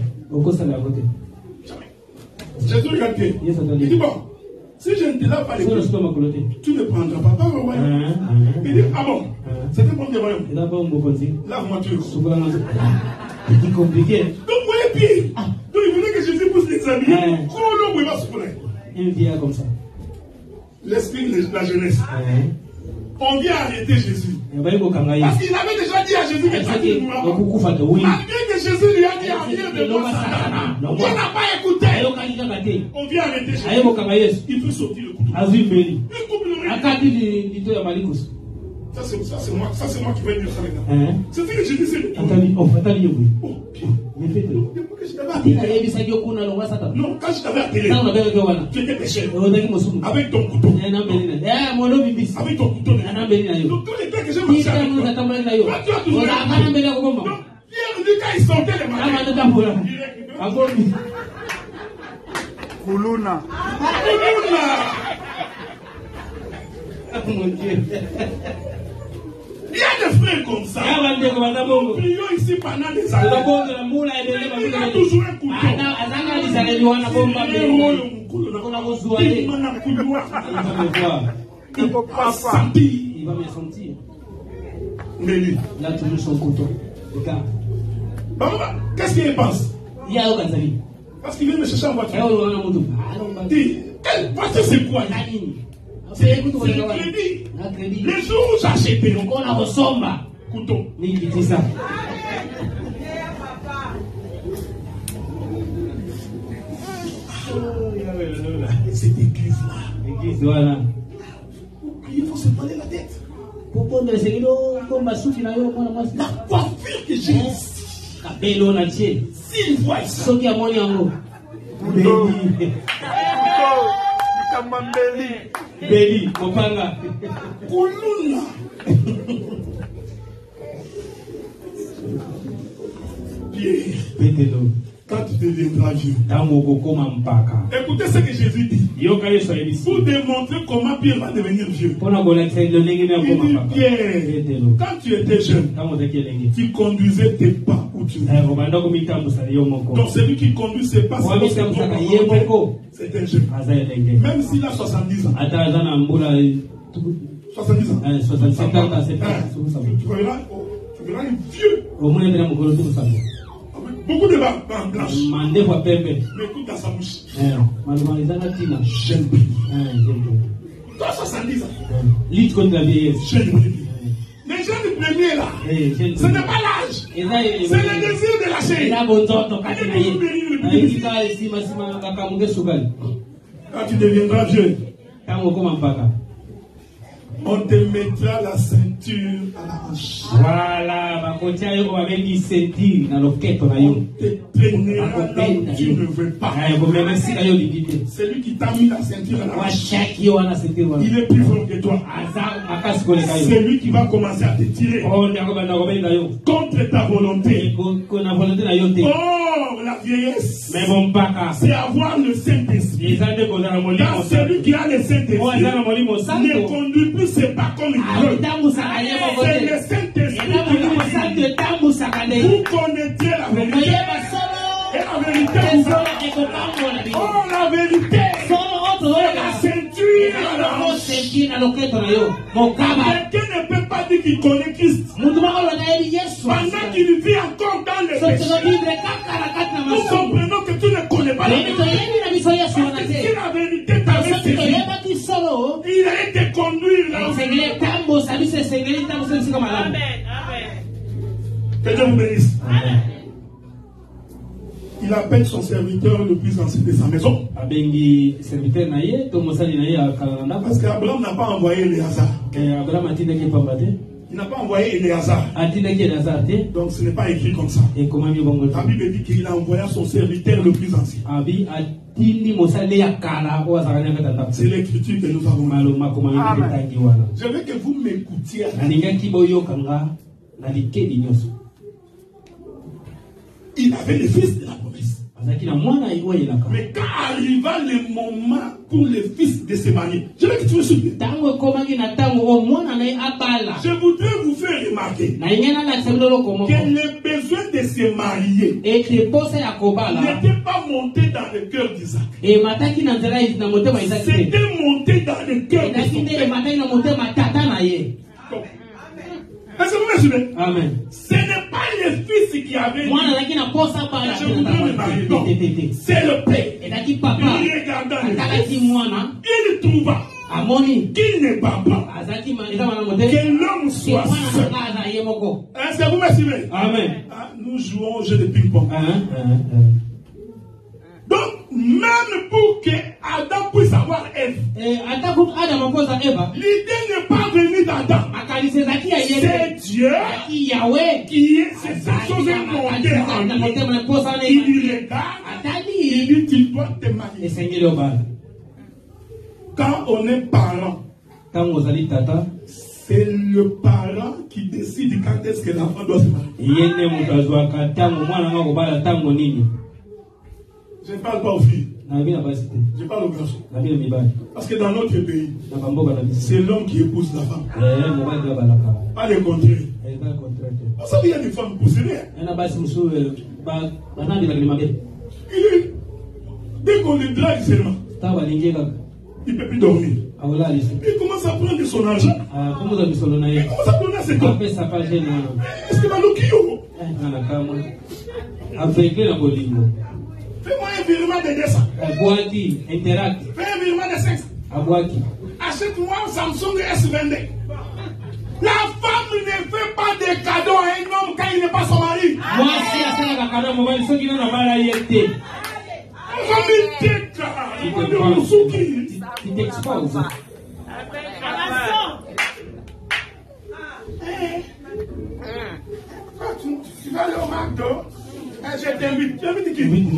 Jésus regarde Pierre. Il dit bon, si je ne te lave pas les pieds, tu ne prendras pas le royaume. Il dit ah bon, c'était pour le royaume. Lave-moi tout le corps. C'est compliqué. Donc vous voyez Pierre. Donc il voulait que Jésus puisse les habiller. Il vient comme ça. L'esprit de la jeunesse. On vient arrêter Jésus. Parce qu'il avait déjà dit à Jésus que tu ne mourras pas. Malgré que Jésus lui a dit arrière de moi, Satan. On n'a pas écouté. On vient arrêter Jésus. Il peut sortir le couteau. Il coupe le riz. Ça c'est moi qui vais dire ça maintenant. C'est ce que je dis, c'est le non, quand je t'avais appelé, tu étais pécheur. Avec ton couteau. Avec ton couteau. Donc tous les temps que j'ai marché avec toi, toi tu as toujours donc Pierre dit quand il sortait les matins, Kuluna. Mon Dieu. Il y a des frères comme ça. Nous prions ici pendant des années. Il a toujours un couteau. Il va me sentir. Mais lui, il a toujours son couteau. Regarde. Qu'est-ce qu'il pense? Il y a aucun avis. Parce qu'il vient me chercher en voiture. Dis, quelle voiture c'est quoi? C'est le crédit. Les jours où j'achète, on a ressemble. Couteau. Il dit ça. Cette église-là. L'église, voilà. Il faut se prendre la tête. Pour prendre le Seigneur, comme ma souffle, la coiffure que j'ai ici. Capello, la tienne. S'il voit ça. Ce qui a mon yango. Béli, Mopanga. Kuluna. Pételo. Quand tu deviendras vieux. Écoutez ce que Jésus dit. Pour démontrer comment Pierre va devenir vieux. Il dit Pierre, quand tu étais jeune, tu conduisais tes pas où tu veux. Donc celui qui conduit ses pas, c'est un jeune. Même s'il a 70 ans. 70 ans. 67 ans, tu verras un vieux. Beaucoup de barbe blanche. Mais écoute dans sa bouche. Jeune bébé. Toi, 70 ans. Lutte contre la vieillesse. Jeune bébé. Les jeunes premiers là. Ce n'est pas l'âge. C'est le désir de la chair. Quand tu deviendras vieux, on te mettra la ceinture à la hanche. Voilà, on te traînera là où tu ne veux pas. Celui qui t'a mis la ceinture à la hanche, il est plus fort que toi. C'est lui qui va commencer à te tirer contre ta volonté. Oh, la vieillesse, c'est avoir le Saint-Esprit. Car celui qui a le Saint-Esprit ne conduit plus ses pas comme il veut. C'est le Saint-Esprit qui vous connaissez la vérité. Et la vérité vous a... Oh, la vérité, c'est la ceinture à la hanche. Quelqu'un ne peut pas dire qu'il connaît Christ pendant qu'il vit encore dans le péché. Nous comprenons que tu ne connais pas la vérité. Parce que si la vérité t'avait servi, il allait te conduire là. Que Dieu vous bénisse. Il appelle son serviteur le plus ancien de sa maison. Parce qu'Abraham n'a pas envoyé Éléazar. Il n'a pas envoyé Éléazar. Donc ce n'est pas écrit comme ça. La Bible dit qu'il a envoyé son serviteur le plus ancien. C'est l'écriture que nous avons. Amen. Je veux que vous m'écoutiez. Il avait le fils de la promesse. Mais quand arriva le moment pour le fils de se marier, je veux que tu me souviennes. Je voudrais vous faire remarquer que le besoin de se marier n'était pas monté dans le cœur d'Isaac. C'était monté dans le cœur de son père. Est-ce que vous me suivez? Amen. Ce n'est pas le fils qui avait dit je voudrais me marier. Non, c'est le père. Il regarda le fils. Il trouva qu'il n'est pas bon que l'homme soit seul. Est-ce que vous me suivez? Amen. Nous jouons au jeu de ping-pong. Donc, même pour que Adam puisse avoir Ève, l'idée n'est pas venue d'Adam. C'est Dieu qui est cette chose montée en lui. Il lui regarde, il dit tu dois te marier. Quand on est parent, c'est le parent qui décide quand est-ce que l'enfant doit se marier. Je ne parle pas aux filles. Je parle aux garçons. Parce que dans notre pays, c'est l'homme qui épouse la femme. Pas le contraire. Vous savez, il y a des femmes poussées. Dès qu'on le drague seulement, il ne peut plus dormir. Puis il commence à prendre son argent. Il commence à donner à ses corps. Est-ce que fais-moi un virement de 200. Fais un virement de 500. Achète-moi un Samsung S22. La femme ne fait pas de cadeaux à un homme quand il n'est pas son mari. Tu vas aller au McDo. Je t'invite. Tu invites qui?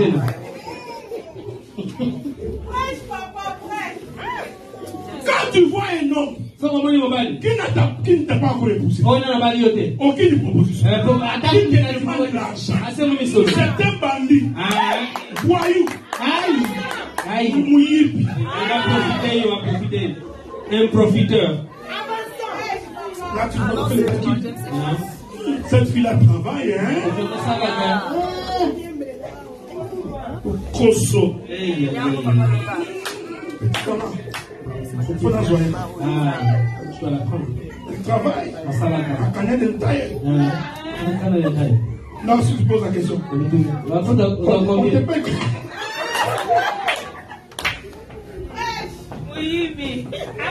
Quand tu vois un homme qui ne t'a pas encore épousé, aucune proposition, qui te demande l'argent, c'est un bandit, voyou, mouillipi, un profiteur. Là, tu vois cette fille-là travaille, hein? Koso. Il travaille. À Canada de taille. Non, si tu poses la question. On te paye. Oui, mais.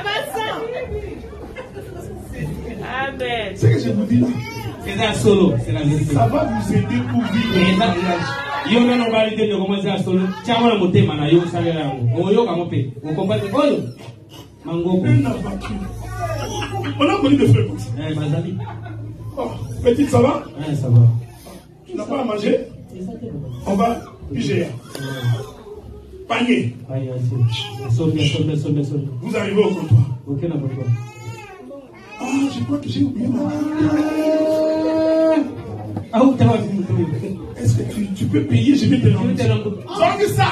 Amen. C'est que je vous dis. C'est un solo, c'est la vérité. Ça va vous aider pour vivre le mariage. Yo na normalité de commencer à solo. Chama na motema na yo salela yango. Oyo kamope. Vous comprenez oyo? Mango. On a connu des frères comme ça. Bazali. Oh, petite, ça va? Ça va. Tu n'as pas à manger? On va piger. Panier. Vous arrivez au comptoir. Ok, na comptoir. Ah, je crois que j'ai oublié ma Est-ce que tu peux payer? Je vais te rendre. Donne ça.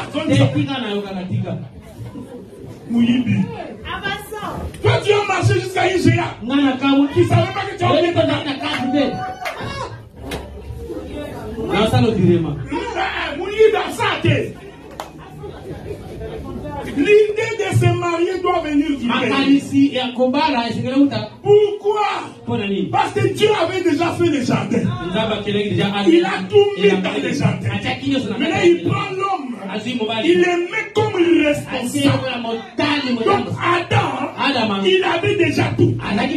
Mouyibi. Toi, tu as marché jusqu'à IGA. Tu ne savais pas que tu as oublié ta carte. L'idée de se marier doit venir du Père. Pourquoi? Parce que Dieu avait déjà fait le jardin. Il a tout mis dans le jardin. Maintenant il prend l'homme. Il le met comme responsable. Donc Adam, il avait déjà tout.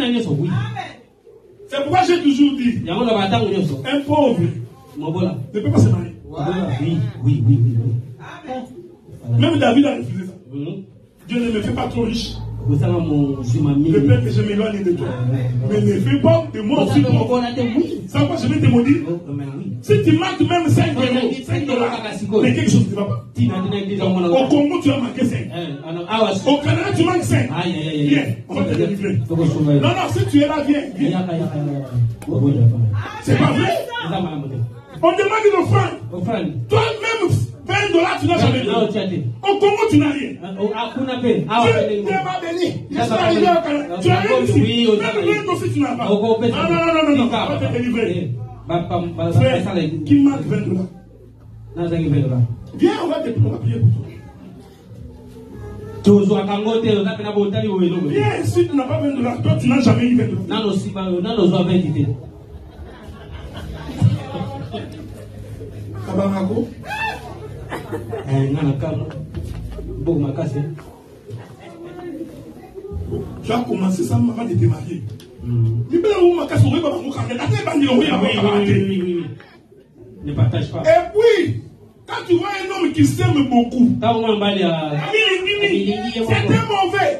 C'est pourquoi j'ai toujours dit, un pauvre ne peut pas se marier. Oui. Même David a refusé ça. Dieu ne me fait pas trop riche. Je peur que je m'éloigne de toi. Mais ne fais pas de moi aussi trop. Ça va, je vais te maudire. Si tu manques même 5 €, mais quelque chose ne va pas. Au Congo, tu as manqué 5. Au Canada, tu manques 5. Viens, on va te délivrer. Non, si tu es là, viens. C'est pas vrai. On demande une offrande. Toi-même, $20, tu n'as jamais donné. Au Congo, tu n'as rien. Dieu m'a béni. Je suis arrivé au Canada. Tu as rien ici. Même aussi, tu n'as pas. Non. On va te délivrer. Frère, qui manque $20? Viens, on va prier pour toi. Viens, si tu n'as pas $20, toi, tu n'as jamais eu $20. Tabarako. Tu as commencé ça avant de te marier. Oui. Ne partage pas. Et puis, quand tu vois un homme qui s'aime beaucoup, c'est un mauvais.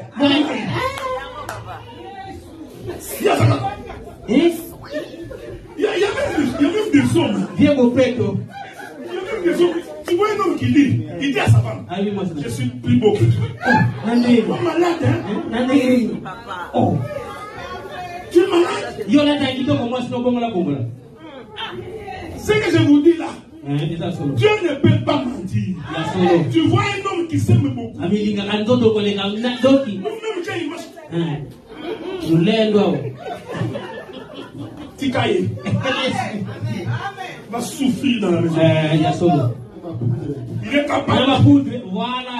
Il y a même des hommes. Viens au prêtre. Tu vois un homme qui dit, il dit à sa femme, je suis plus beau que toi. Oh, malade, hein? Oh. Tu es malade? Ce que je vous dis là, Dieu ne peut pas mentir. Tu vois un homme qui s'aime beaucoup. Même Dieu, il marche. Tikaye. Va souffrir dans la maison. Il est capable. Voilà,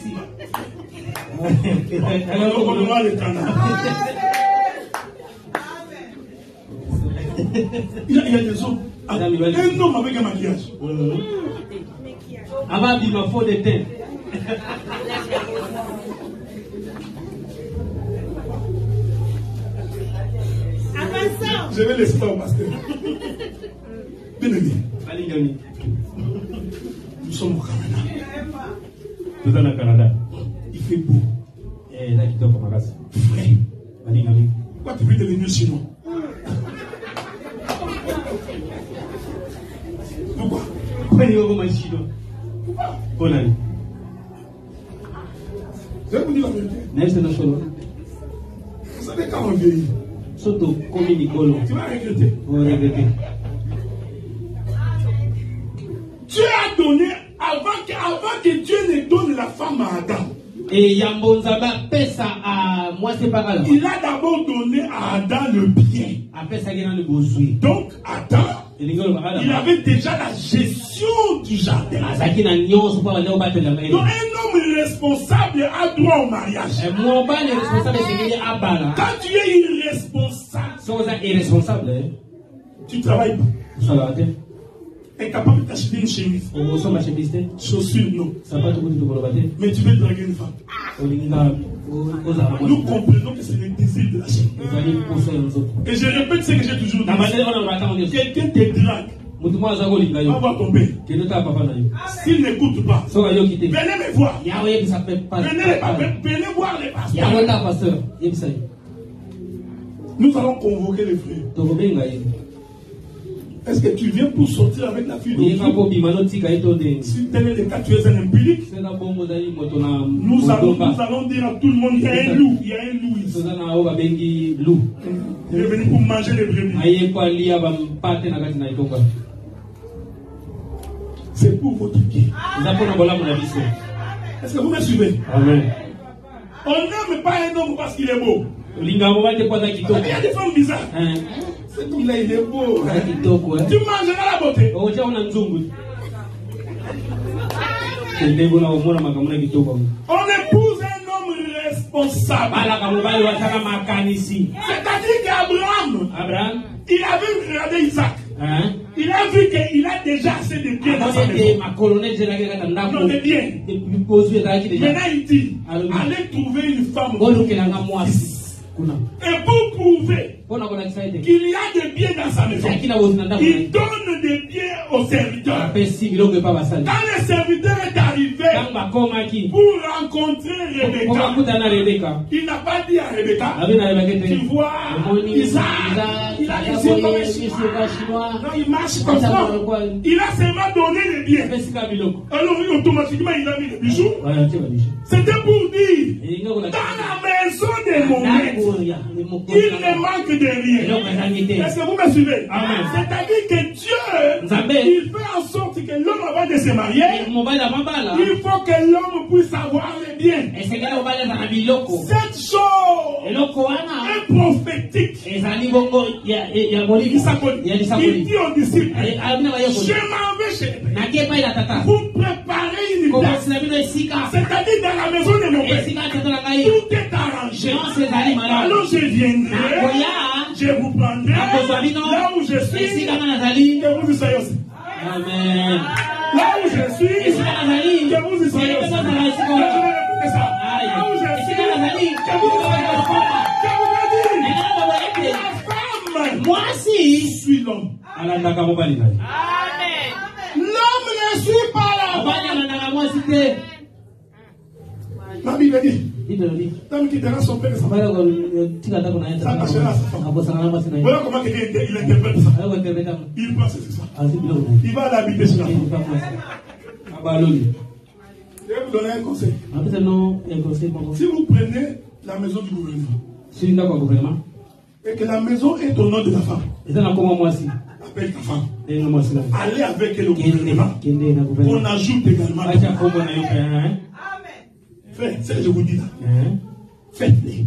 il y a des hommes. Un homme avec un maquillage. Avant il m'a faut des teintes. Je vais laisser ça au pasteur. Bien-aimé. Nous sommes au Canada. Nous sommes au Canada. Il fait beau. Et là, il doit commencer. Frère. Pourquoi tu veux devenir chinois? Pourquoi? Pourquoi il veut commencer chinois? Bonne année. Je vais vous dire la vérité. Vous savez quand on vieillit, surtout comme Nicolo, tu vas regretter. Vous regrettez. Dieu a donné, avant que Dieu ne donne la femme à Adam, et Yambonzaba pesa à moi c'est pas grave. Il a d'abord donné à Adam le bien. Donc Adam, il avait déjà la gestion du jardin. Donc un homme irresponsable a droit au mariage. Quand tu es irresponsable, tu travailles pas. Incapable d'acheter une chemise. Chaussures, non. Mais tu veux draguer une femme. Nous comprenons que c'est le désir de la chair. Et je répète ce que j'ai toujours dit. Quelqu'un te drague. On va tomber. S'il n'écoute pas, venez me voir. Venez voir les pasteurs. Nous allons convoquer les frères. Est-ce que tu viens pour sortir avec la fille de Dieu? Si tel est le cas, tu es un impudent. Nous allons dire à tout le monde qu'il y a un loup. Il y a un loup ici. Il est venu pour manger les brebis. C'est pour votre bien. Est-ce que vous me suivez? Amen. On n'aime pas un homme parce qu'il est beau. Il y a des femmes bizarres. Il est beau. Tu mangeras la beauté. On épouse un homme responsable. C'est-à-dire qu'Abraham, il avait regardé Isaac. Il a vu qu'il a déjà assez de biens dans sa maison. Non, de biens. Maintenant il dit, allez trouver une femme. Et pour prouver qu'il y a des biens dans sa maison, il donne des biens aux serviteurs. Quand le serviteur est arrivé pour rencontrer Rebecca, il n'a pas dit à Rebecca, tu vois, Isaac, il a laissé comme un chinois. Non, il marche comme ça. Il a seulement donné les biens. Alors automatiquement, il a mis les bijoux. C'était pour dire, dans la maison des moments, il ne manque de rien. Est-ce que vous me suivez? C'est-à-dire que Dieu, il fait en sorte que que l'homme avant de se marier, il faut que l'homme puisse avoir les biens. Cette chose est prophétique. Il dit aux disciples, je m'en vais chez le Père. Vous préparez une place. C'est-à-dire dans la maison de mon Père. Tout est arrangé. Alors je viendrai, je vous prendrai là où je suis, que vous y soyez aussi. Amen. Là où je suis, que vous y soyez aussi. Là où je suis, que vous y soyez aussi. Je vous ai dit, la femme, moi aussi, je suis l'homme. Amen. L'homme ne suit pas la femme. La Bible dit, l'homme quittera son père et sa mère. Voilà comment il interprète ça. Il pense que c'est ça. Il va l'habiter sur la femme. Je vais vous donner un conseil. Si vous prenez la maison du gouvernement et que la maison est au nom de la femme, appelle ta femme. Allez avec elle au gouvernement. On ajoute également. Faites, c'est ce que je vous dis là. Faites-les.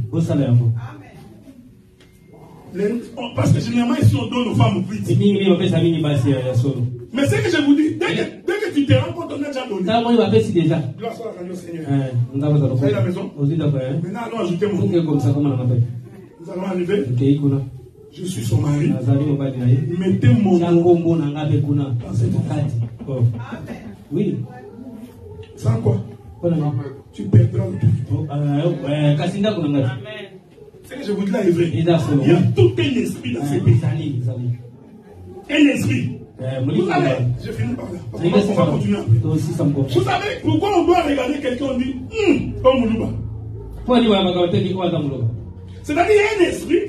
Parce que généralement ici on donne aux femmes plus. Mais c'est que je vous dis, dès que tu te rends compte, on a déjà donné. Gloire soit à Dieu Seigneur. Vous avez la maison. Maintenant allons ajouter mon nom. Nous allons arriver. Je suis son mari. Mettez mon nom dans cette fête. Oui. Sans quoi? Tu perdras le tout. C'est que je vous dis là est vrai. Il y a tout un esprit dans ce pays. Un esprit. Vous savez, je finis par là. Parce qu'on va continuer après. Vous savez pourquoi on doit regarder quelqu'un, on dit comme Moulouba. C'est-à-dire qu'il y a un esprit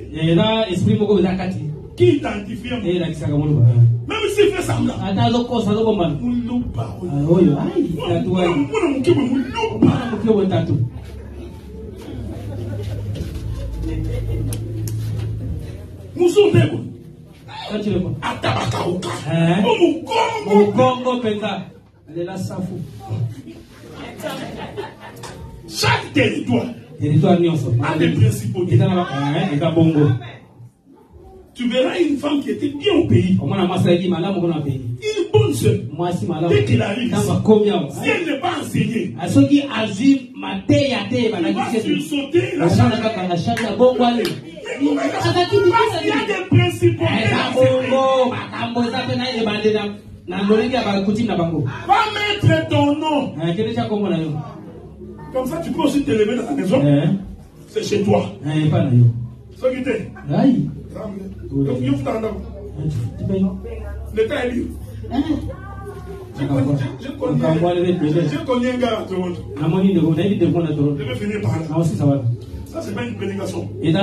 qui identifie un Moulouba. Même s'il fait semblant. Moulouba. Moussoundego. Atabakauka. Mukongo penda. Alela safu. Chaque territoire a des principaux. Tu verras une femme qui était bien au pays. Une bonne sœur. Dès qu'il arrive ici, si elle n'est pas enseignée, il va sursauter la charge. Il y a des principaux. Va mettre ton nom. Comme ça, tu peux aussi te lever dans la maison. C'est chez toi. S'occuper. L'état est libre. Je connais un gars à Toronto. Je vais finir par là. Ça, c'est pas une prédication. C'est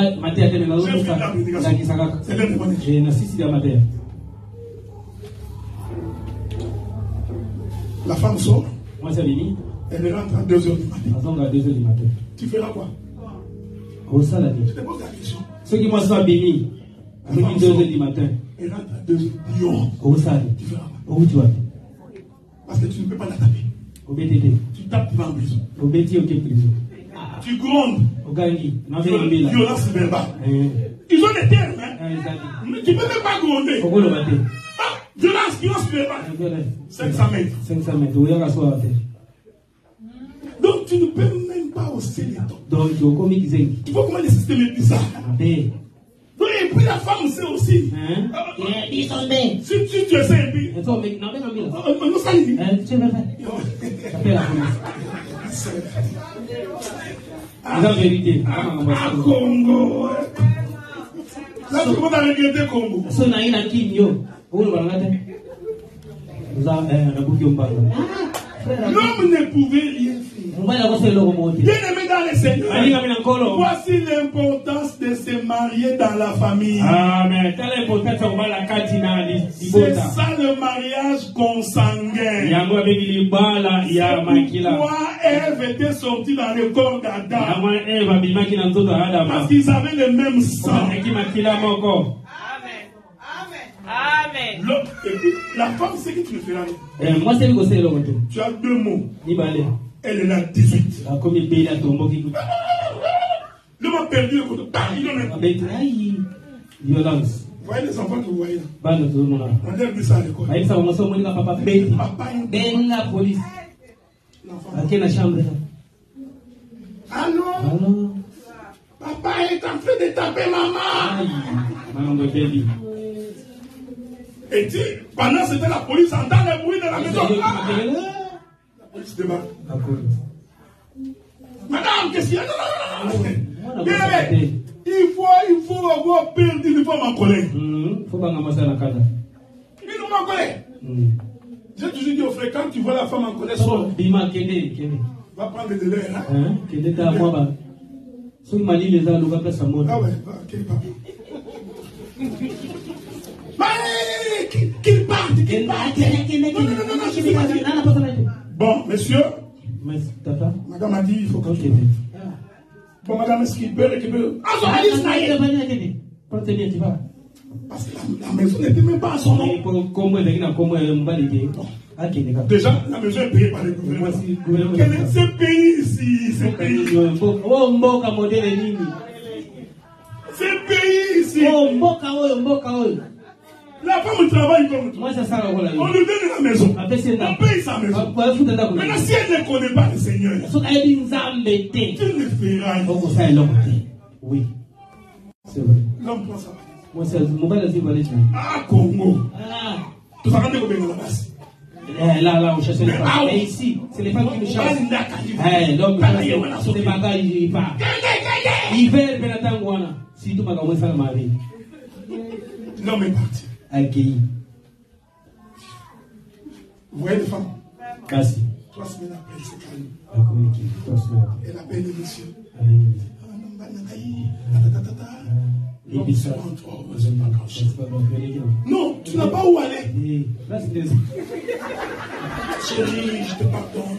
la femme sort. Elle rentre à 2h du matin. Tu feras quoi? Je te pose la question. Ceux qui m'ont béni, à 2h du matin. Elle rentre à 2h. Tu feras quoi? Parce que tu ne peux pas la taper. Tu tapes devant la prison. Tu grondes. Violence verbale. Ils ont des termes. Mais tu ne peux même pas gronder. Violence verbale. 500 mètres. Donc tu ne peux même pas hausser les temps. Tu vois comment le système est bizarre. Et puis la femme sait aussi. Si tu essaies et puis. La vérité. Congo. Là, tu commences à regretter Congo. L'homme ne pouvait rien faire. Bien-aimé dans le Seigneur, voici l'importance de se marier dans la famille. Amen. C'est ça le mariage consanguin. Pourquoi Ève était sortie dans le corps d'Adam? Parce qu'ils avaient le même sang. Amen. Et puis, la femme, c'est que tu le feras. Moi, c'est le tu as 2 mots. Elle est là 18. L'homme a perdu le côté. Violence. Vous voyez les enfants que vous voyez là? On leur dit ça à l'école. La police. La chambre. Allô? Papa est en train de taper maman. Et dit, pendant ce temps, la police entend le bruit de la maison. La police débarque. Madame, qu'est-ce qu'il y a? Non. Il faut avoir perdu une fois ma collègue. Il faut pas ramasser la carte. Il nous ma collègue. J'ai toujours dit au frère, quand tu vois la femme en colère, sors. Va prendre de l'air. Si il m'a dit les gens, nous va faire sa mort. Ah ouais, quel papa. Qu'il parte. Non, bon, monsieur. Madame a dit, il faut que je... Bon, madame, est-ce qu'il peut récupérer? Parce que la maison n'était même pas à son nom. Déjà, la maison est payée par le gouvernement. Quel est ce pays ici? Ce pays ici. La femme travaille comme toi. On lui donne la maison. On paye sa maison. Maintenant, si elle ne connaît pas le Seigneur, tu le feras. Oui. C'est vrai. L'homme prend sa valise. Ah, Congo. Tu vas rentrer combien dans la base? Là, on cherche les femmes. Mais ici, c'est les femmes qui me cherchent. L'homme, c'est des bagages, il part. Hiver, Benatangwana. Si tout m'a commencé à la marier. L'homme est parti. Accueilli. Vous voyez les femmes? Merci. 3 semaines après, il s'est calme. Elle appelle le monsieur. Non, tu n'as pas où aller. Chérie, je te pardonne.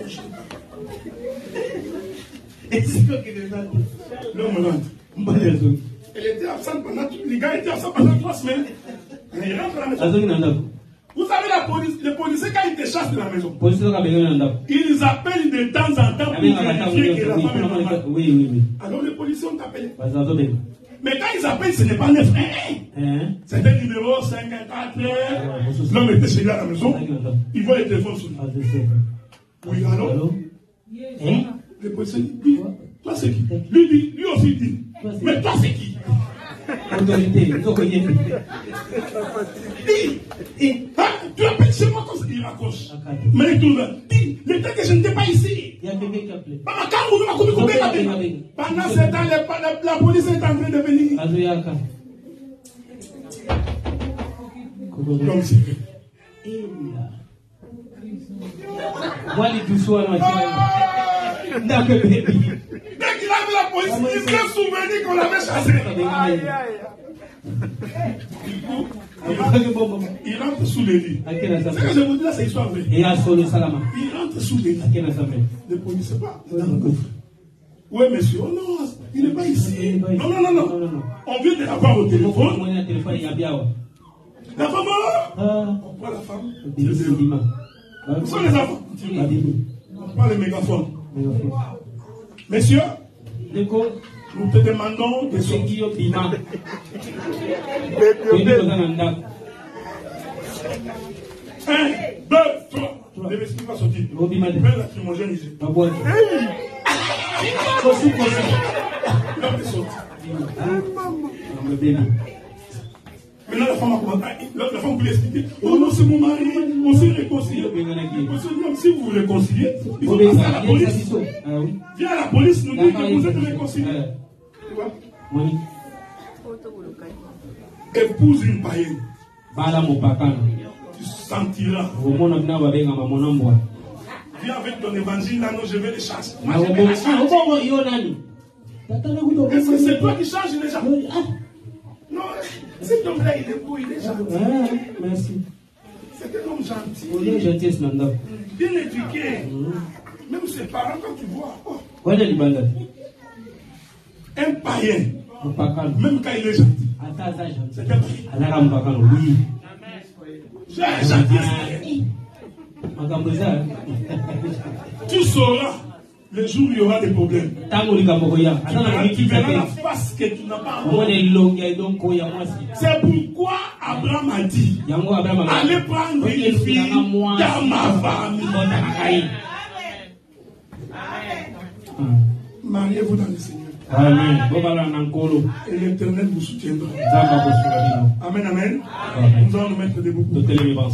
Et c'est quoi qui est l'homme rentre. Elle était absente pendant... Les gars étaient absents pendant 3 semaines. Il rentre à la maison. Vous savez, les policiers, quand ils te chassent de la maison, ils appellent de temps en temps pour vérifier que la femme est normale. Oui. Alors les policiers ont appelé. Mais quand ils appellent, ce n'est pas 9. C'est un numéro 54. L'homme était chez lui à la maison. Il voit le téléphone sur lui. Oui, allô? Le policier dit, toi c'est qui? Lui aussi dit, mais toi c'est qui? Autorité, tu appelles chez moi comme ça, il raccroche. Mais il tourne, dis, le temps que je n'étais pas ici. Il y a quelqu'un qui appelait. Pendant ce temps, la police est en train de venir. L'homme s'est fait. Dès qu'il a vu la police, il s'est souvenu qu'on l'avait chassé. Il rentre sous les lits. C'est que je vous dis là, c'est histoire vraie. Il rentre sous les lits. Le policier pas. Oui, monsieur. Oh non, il n'est pas ici. Non. On vient de la voir au téléphone. La femme, on prend la femme. Où sont les enfants? On prend le mégaphone. Messieurs, nous te demandons de sortir. 1, 2, 3. Ne m'explique pas sortir. Mets la trimogène ici. L'homme est sorti. Maintenant, la femme voulait expliquer. Oh non, c'est mon mari. On s'est réconcilié. Si vous vous réconciliez, il faut passer à la police. Viens à la police, nous dire que vous êtes réconciliés. Épouse une païenne. Tu sentiras. Viens avec ton évangile, là, non, je vais les chasser. Est-ce que c'est toi qui changes les gens? Non, cet homme-là, il est beau, il est gentil. Merci. C'est un homme gentil. Bien éduqué. Même ses parents, quand tu vois. Un païen. Même quand il est gentil. C'est un païen. Tu sauras le jour où il y aura des problèmes. Tu verras la face que tu n'as pas encore. C'est pourquoi Abraham a dit, allez prendre une fille dans ma famille. Mariez-vous dans le Seigneur. Amen. Et l'Éternel vous soutiendra. Amen, amen. Nous allons nous mettre debout.